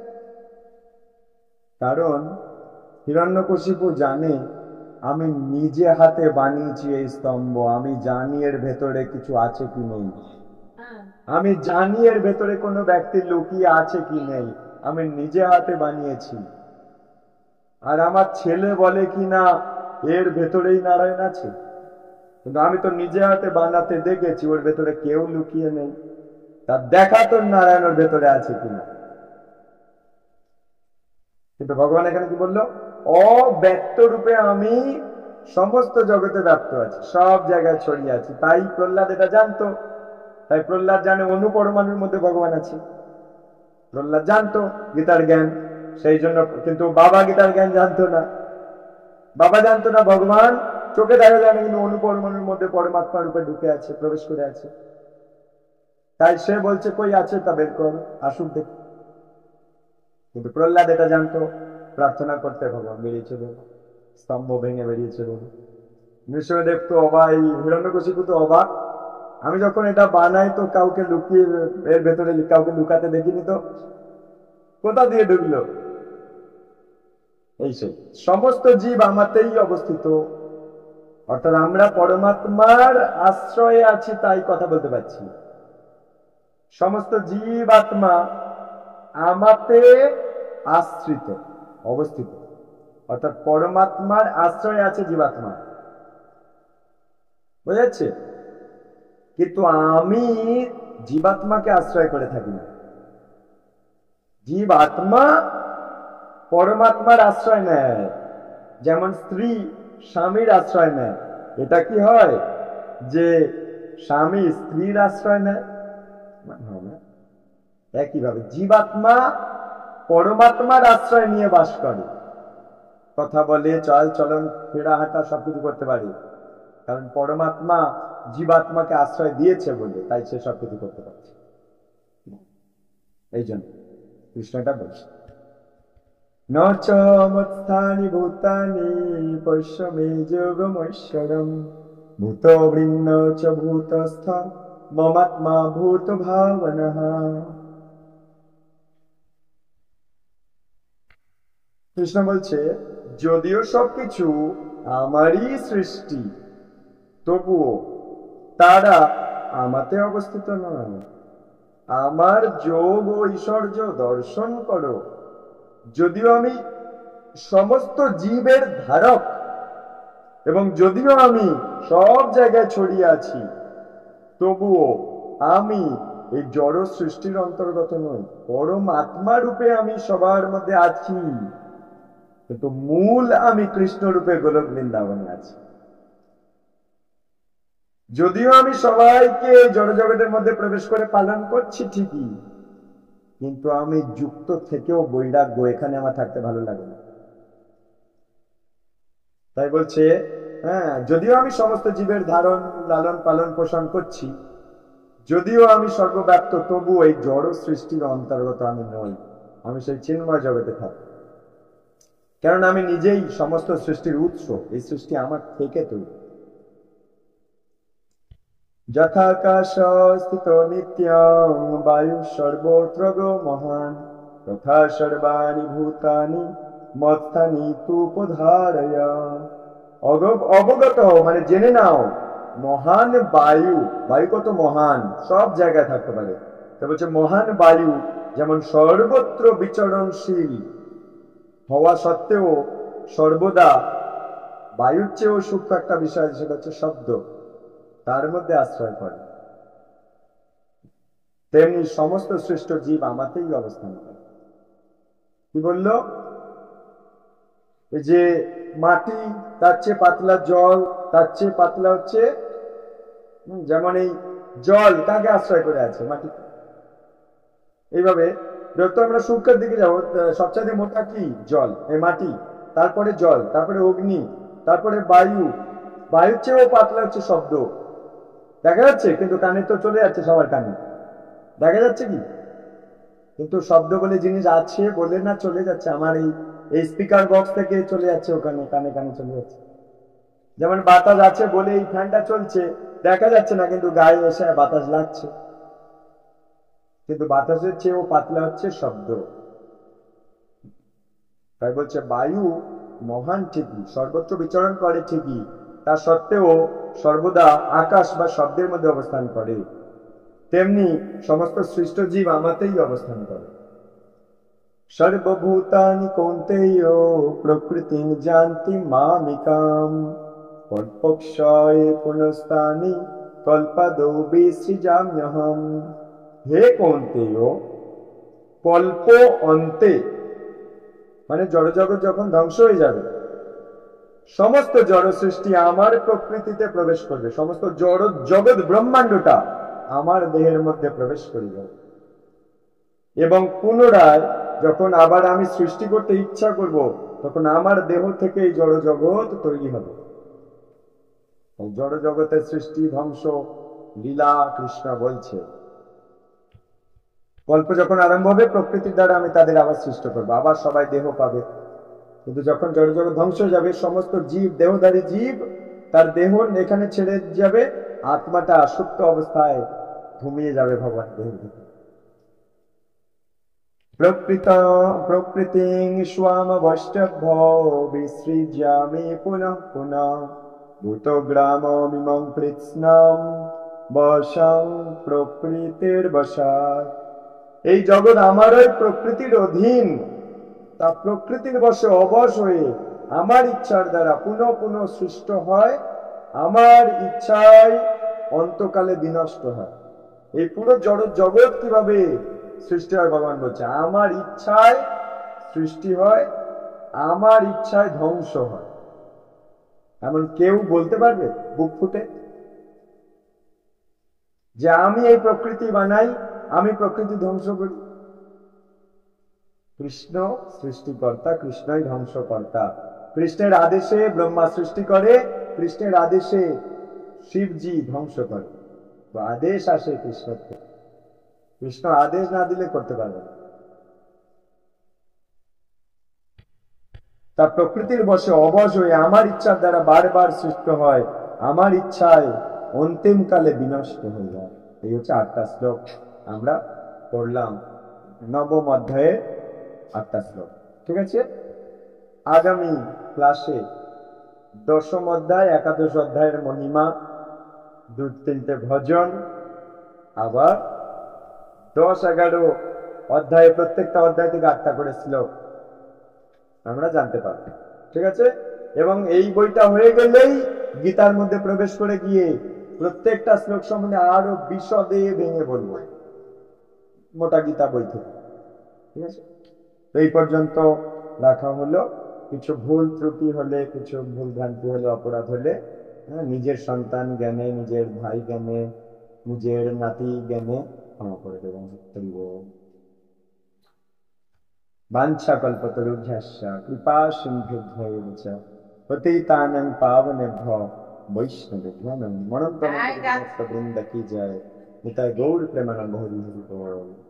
কারণ হিরণ্যকশিপু জানে আমি নিজে হাতে বানিয়েছি এই স্তম্ভ, আমি জানি এর ভেতরে কিছু আছে কি নেই, আমি জানি এর ভেতরে কোনো ব্যক্তি লুকিয়ে আছে কি নেই, আমি নিজে হাতে বানিয়েছি। আর আমার ছেলে বলে কি না এর ভেতরেই নারায়ণ আছে, কিন্তু আমি তো নিজে হাতে বানাতে দেখেছি ওর ভেতরে কেউ লুকিয়ে নেই। তার দেখা তোর নারায়ণের ভেতরে আছে কিনা। কিন্তু ভগবান এখানে কি বললো? অব্যক্ত রূপে আমি সমস্ত জগতে ব্যাপ্ত আছি, সব জায়গায় ছড়িয়ে আছি। তাই প্রহ্লাদ এটা জানতো। তাই প্রহ্লাদ জানে অনুপরমাণুর মধ্যে ভগবান আছে। প্রহ্লাদ জানতো গীতার জ্ঞান, সেই জন্য। কিন্তু বাবা গীতার জ্ঞান জানতো না। বাবা জানতো না ভগবান চোখে দেখা যায় না, কিন্তু অনুপরমাণুর মধ্যে পরমাত্মা রূপে ঢুকে আছে, প্রবেশ করে আছে। তাই সে বলছে কই আছে তা বের কর, আসুক দেখ। কিন্তু প্রহ্লাদ এটা জানতো, প্রার্থনা করতে ভগবান বেরিয়েছে, স্তম্ভ ভেঙে বেরিয়েছে। নৃসিংহদেব তো অবাক, হিরণ্যকশিপু তো অবাক। আমি যখন এটা বানাই তো কাউকে লুকিয়ে এর ভেতরে কাউকে লুকাতে দেখিনি, তো কোথা দিয়ে ঢুকলো? এই সেই সমস্ত জীব আমাতেই অবস্থিত, অর্থাৎ আমরা পরমাত্মার আশ্রয়ে আছি, তাই কথা বলতে পারছি। সমস্ত জীব আত্মা আমাতে আশ্রিত অবস্থিত, অর্থাৎ পরমাত্মার আশ্রয়ে আছে জীবাত্মা, বুঝাচ্ছে? কিন্তু আমি জীবাত্মাকে আশ্রয় করে থাকি না। জীব আত্মা পরমাত্মার আশ্রয় নেয়, যেমন স্ত্রী স্বামীর আশ্রয় নেয়। এটা কি হয় যে স্বামী স্ত্রীর আশ্রয় নেয়? একইভাবে জীবাত্মা পরমাত্মার আশ্রয় নিয়ে বাস করে, কথা বলে, চল চলন ফেরা হাঁটা সবকিছু করতে পারে। কারণ পরমাত্মা জীবাত্মাকে আশ্রয় দিয়েছে বলে, তাই সে সবকিছু করতে পারছে। এই জন্য কৃষ্ণটা বলছে, ন চ মত্স্থানি ভূতানি পশ্য মে যোগমৈশ্বরম ভূত বৃন্ন চ ভূতস্থ মমাত্মা ভূত ভাবনঃ। কৃষ্ণ বলছে, যদিও সবকিছু আমারই সৃষ্টি, তবুও তারা আমাতে অবস্থিত নয়। আমার যোগ ও ঐশ্বর্য দর্শন করো। যদিও আমি সমস্ত জীবের ধারক এবং যদিও আমি সব জায়গায় ছড়িয়ে আছি, তবুও আমি এই জড় সৃষ্টির অন্তর্গত নই। পরমাত্মা রূপে আমি সবার মধ্যে আছি, কিন্তু মূল আমি কৃষ্ণ রূপে গোলক বৃন্দাবনে আছি। যদিও আমি সবাইকে জড় জগতের মধ্যে প্রবেশ করে পালন করছি ঠিকই, কিন্তু আমি যুক্ত থেকেও বৈরাগ্য, এখানে আমার থাকতে ভালো লাগে না। তাই বলছে, হ্যাঁ, যদিও আমি সমস্ত জীবের ধারণ লালন পালন পোষণ করছি, যদিও আমি সর্বব্যাপ্ত, তবু এই জড় সৃষ্টির অন্তর্গত আমি নই। আমি সেই চিন্ময় জগতে থাকি, কারণ আমি নিজেই সমস্ত সৃষ্টির উৎস। এই সৃষ্টি আমার থেকে তৈরি। যথাকাশ স্থিত নিত্যং বায়ু সর্বত্র গো মহান তথা সর্বাণি ভূতানি মত্থানি তুপধারয়। অবগত মানে জেনে নাও, মহান বায়ু, বায়ু কত মহান, সব জায়গায় থাকতে পারে। তো বলছে মহান বায়ু যেমন সর্বত্র বিচরণশীল হওয়া সত্ত্বেও সর্বদা বায়ুর চেয়েও সূক্ষ্ম একটা বিষয়, সেটা হচ্ছে শব্দ, তার মধ্যে আশ্রয় করে, তেমনি সমস্ত সৃষ্ট জীব আমাতেই অবস্থান করে। কি বলল? যে মাটি তার চেয়ে পাতলা, জল তার চেয়ে পাতলা হচ্ছে, যেমন এই জল কাকে আশ্রয় করে আছে? মাটি। এইভাবে যত আমরা সূক্ষ্মের দিকে যাবো সবচেয়ে মোটা কি জল, এই মাটি, তারপরে জল, তারপরে অগ্নি, তারপরে বায়ু, বায়ুর চেয়েও পাতলা হচ্ছে শব্দ। দেখা যাচ্ছে কিন্তু কানে তো চলে যাচ্ছে সবার কানে, দেখা যাচ্ছে কি? কিন্তু শব্দ বলে জিনিস আছে বলে না চলে যাচ্ছে, আমার এই এই স্পিকার বক্স থেকে চলে যাচ্ছে ওখানে, কানে কানে চলে যাচ্ছে। যেমন বাতাস আছে বলে এই ফ্যানটা চলছে, দেখা যাচ্ছে না কিন্তু গায়ে এসে বাতাস লাগছে। কিন্তু বাতাসের চেয়েও পাতলা হচ্ছে শব্দ। তাই বলছে বায়ু মহান ঠিকই, সর্বত্র বিচরণ করে ঠিকই, তা সত্ত্বেও সর্বদা আকাশ বা শব্দের মধ্যে অবস্থান করে, তেমনি সমস্ত সৃষ্ট জীব আমাতেই অবস্থান করে। সর্বভূতানি কৌন্তেয় প্রকৃতিং জানতি মামিকাম কল্পক্ষয়ে পুনস্তানি কল্পাদৌ বিসৃজাম্যহম। হে কৌন্তেয়, কল্প অন্তে মানে জড়জগৎ যখন ধ্বংস হয়ে যাবে, সমস্ত জড় সৃষ্টি আমার প্রকৃতিতে প্রবেশ করবে, সমস্ত জড় জগৎ ব্রহ্মাণ্ডটা আমার দেহের মধ্যে প্রবেশ করবে, এবং পুনরায় যখন আবার আমি সৃষ্টি করতে ইচ্ছা করব তখন আমার দেহ থেকে এই জড় জগৎ তৈরি হবে। জড় জগতের সৃষ্টি ধ্বংস লীলা কৃষ্ণ বলছে। কল্প যখন আরম্ভ হবে প্রকৃতির দ্বারা আমি তাদের আবার সৃষ্টি করবো, আবার সবাই দেহ পাবে। কিন্তু যখন জড় জগৎ ধ্বংস হয়ে যাবে, সমস্ত জীব, দেহধারী জীব তার দেহ এখানে ছেড়ে যাবে, আত্মাটা সুপ্ত অবস্থায় ঘুমিয়ে যাবে ভগবান দেহ থেকে। প্রকৃত প্রকৃতিং স্বামবষ্টভ্য বিসৃজ্যামি পুনঃ পুনঃ ভূতগ্রামমিমং কৃৎস্নং বশং প্রকৃতির বশাৎ। এই জগৎ আমারই প্রকৃতির অধীন, তা প্রকৃতির বশে অবশ হয়ে আমার ইচ্ছার দ্বারা পুনঃ পুনঃ সৃষ্ট হয়, আমার ইচ্ছায় অন্তকালে বিনষ্ট হয়। এই পুরো জড় জগৎ কিভাবে সৃষ্টি হয় ভগবান বলছে, আমার ইচ্ছায় সৃষ্টি হয়, আমার ইচ্ছায় ধ্বংস হয়। এমন কেউ বলতে পারবে বুক ফুটে যে আমি এই প্রকৃতি বানাই, আমি প্রকৃতি ধ্বংস করি? কৃষ্ণ সৃষ্টিকর্তা, কৃষ্ণই ধ্বংসকর্তা। কৃষ্ণের আদেশে ব্রহ্মা সৃষ্টি করে, কৃষ্ণের আদেশে শিবজি ধ্বংস করে। আদেশ আসে কৃষ্ণ থেকে, কৃষ্ণ আদেশ না দিলে করতে পারবে না। তা প্রকৃতির বশে অবশ হয়ে আমার ইচ্ছার দ্বারা বারবার সৃষ্টি হয়, আমার ইচ্ছায় অন্তিমকালে বিনষ্ট হয়ে যায়। এই হচ্ছে আটটা শ্লোক আমরা পড়লাম, নবম অধ্যায়ে আটটা শ্লোক। ঠিক আছে, আগামী ক্লাসে দশম অধ্যায়, একাদশ অধ্যায়ের মহিমা, দু তিনটে ভজন, আবার দশ এগারো অধ্যায়ে প্রত্যেকটা অধ্যায় থেকে আটটা করে শ্লোক আমরা জানতে পারব। ঠিক আছে, এবং এই বইটা হয়ে গেলেই গীতার মধ্যে প্রবেশ করে গিয়ে প্রত্যেকটা শ্লোক সম্বন্ধে আরো বিশদে ভেঙে বলবো মোটা গীতা বই থেকে। ঠিক আছে, এই পর্যন্ত রাখা হলো। কিছু ভুল ত্রুটি হলে, কিছু ভুল ভ্রান্তি হলে, অপরাধ হলে হ্যাঁ নিজের সন্তান জ্ঞানে, নিজের ভাই জ্ঞানে, নিজের নাতি জ্ঞানে ক্ষমা করে দেবেন। বাঞ্ছা কল্পতরুভ্যশ্চ কৃপা সিন্ধুভ্যেব চ পতিতানাং পাবনেভ্যো বৈষ্ণবেভ্যো নমো নমঃ। বৃন্দ কি জয়, নিতাই গৌর প্রেমানন্দ হরি হরি বল।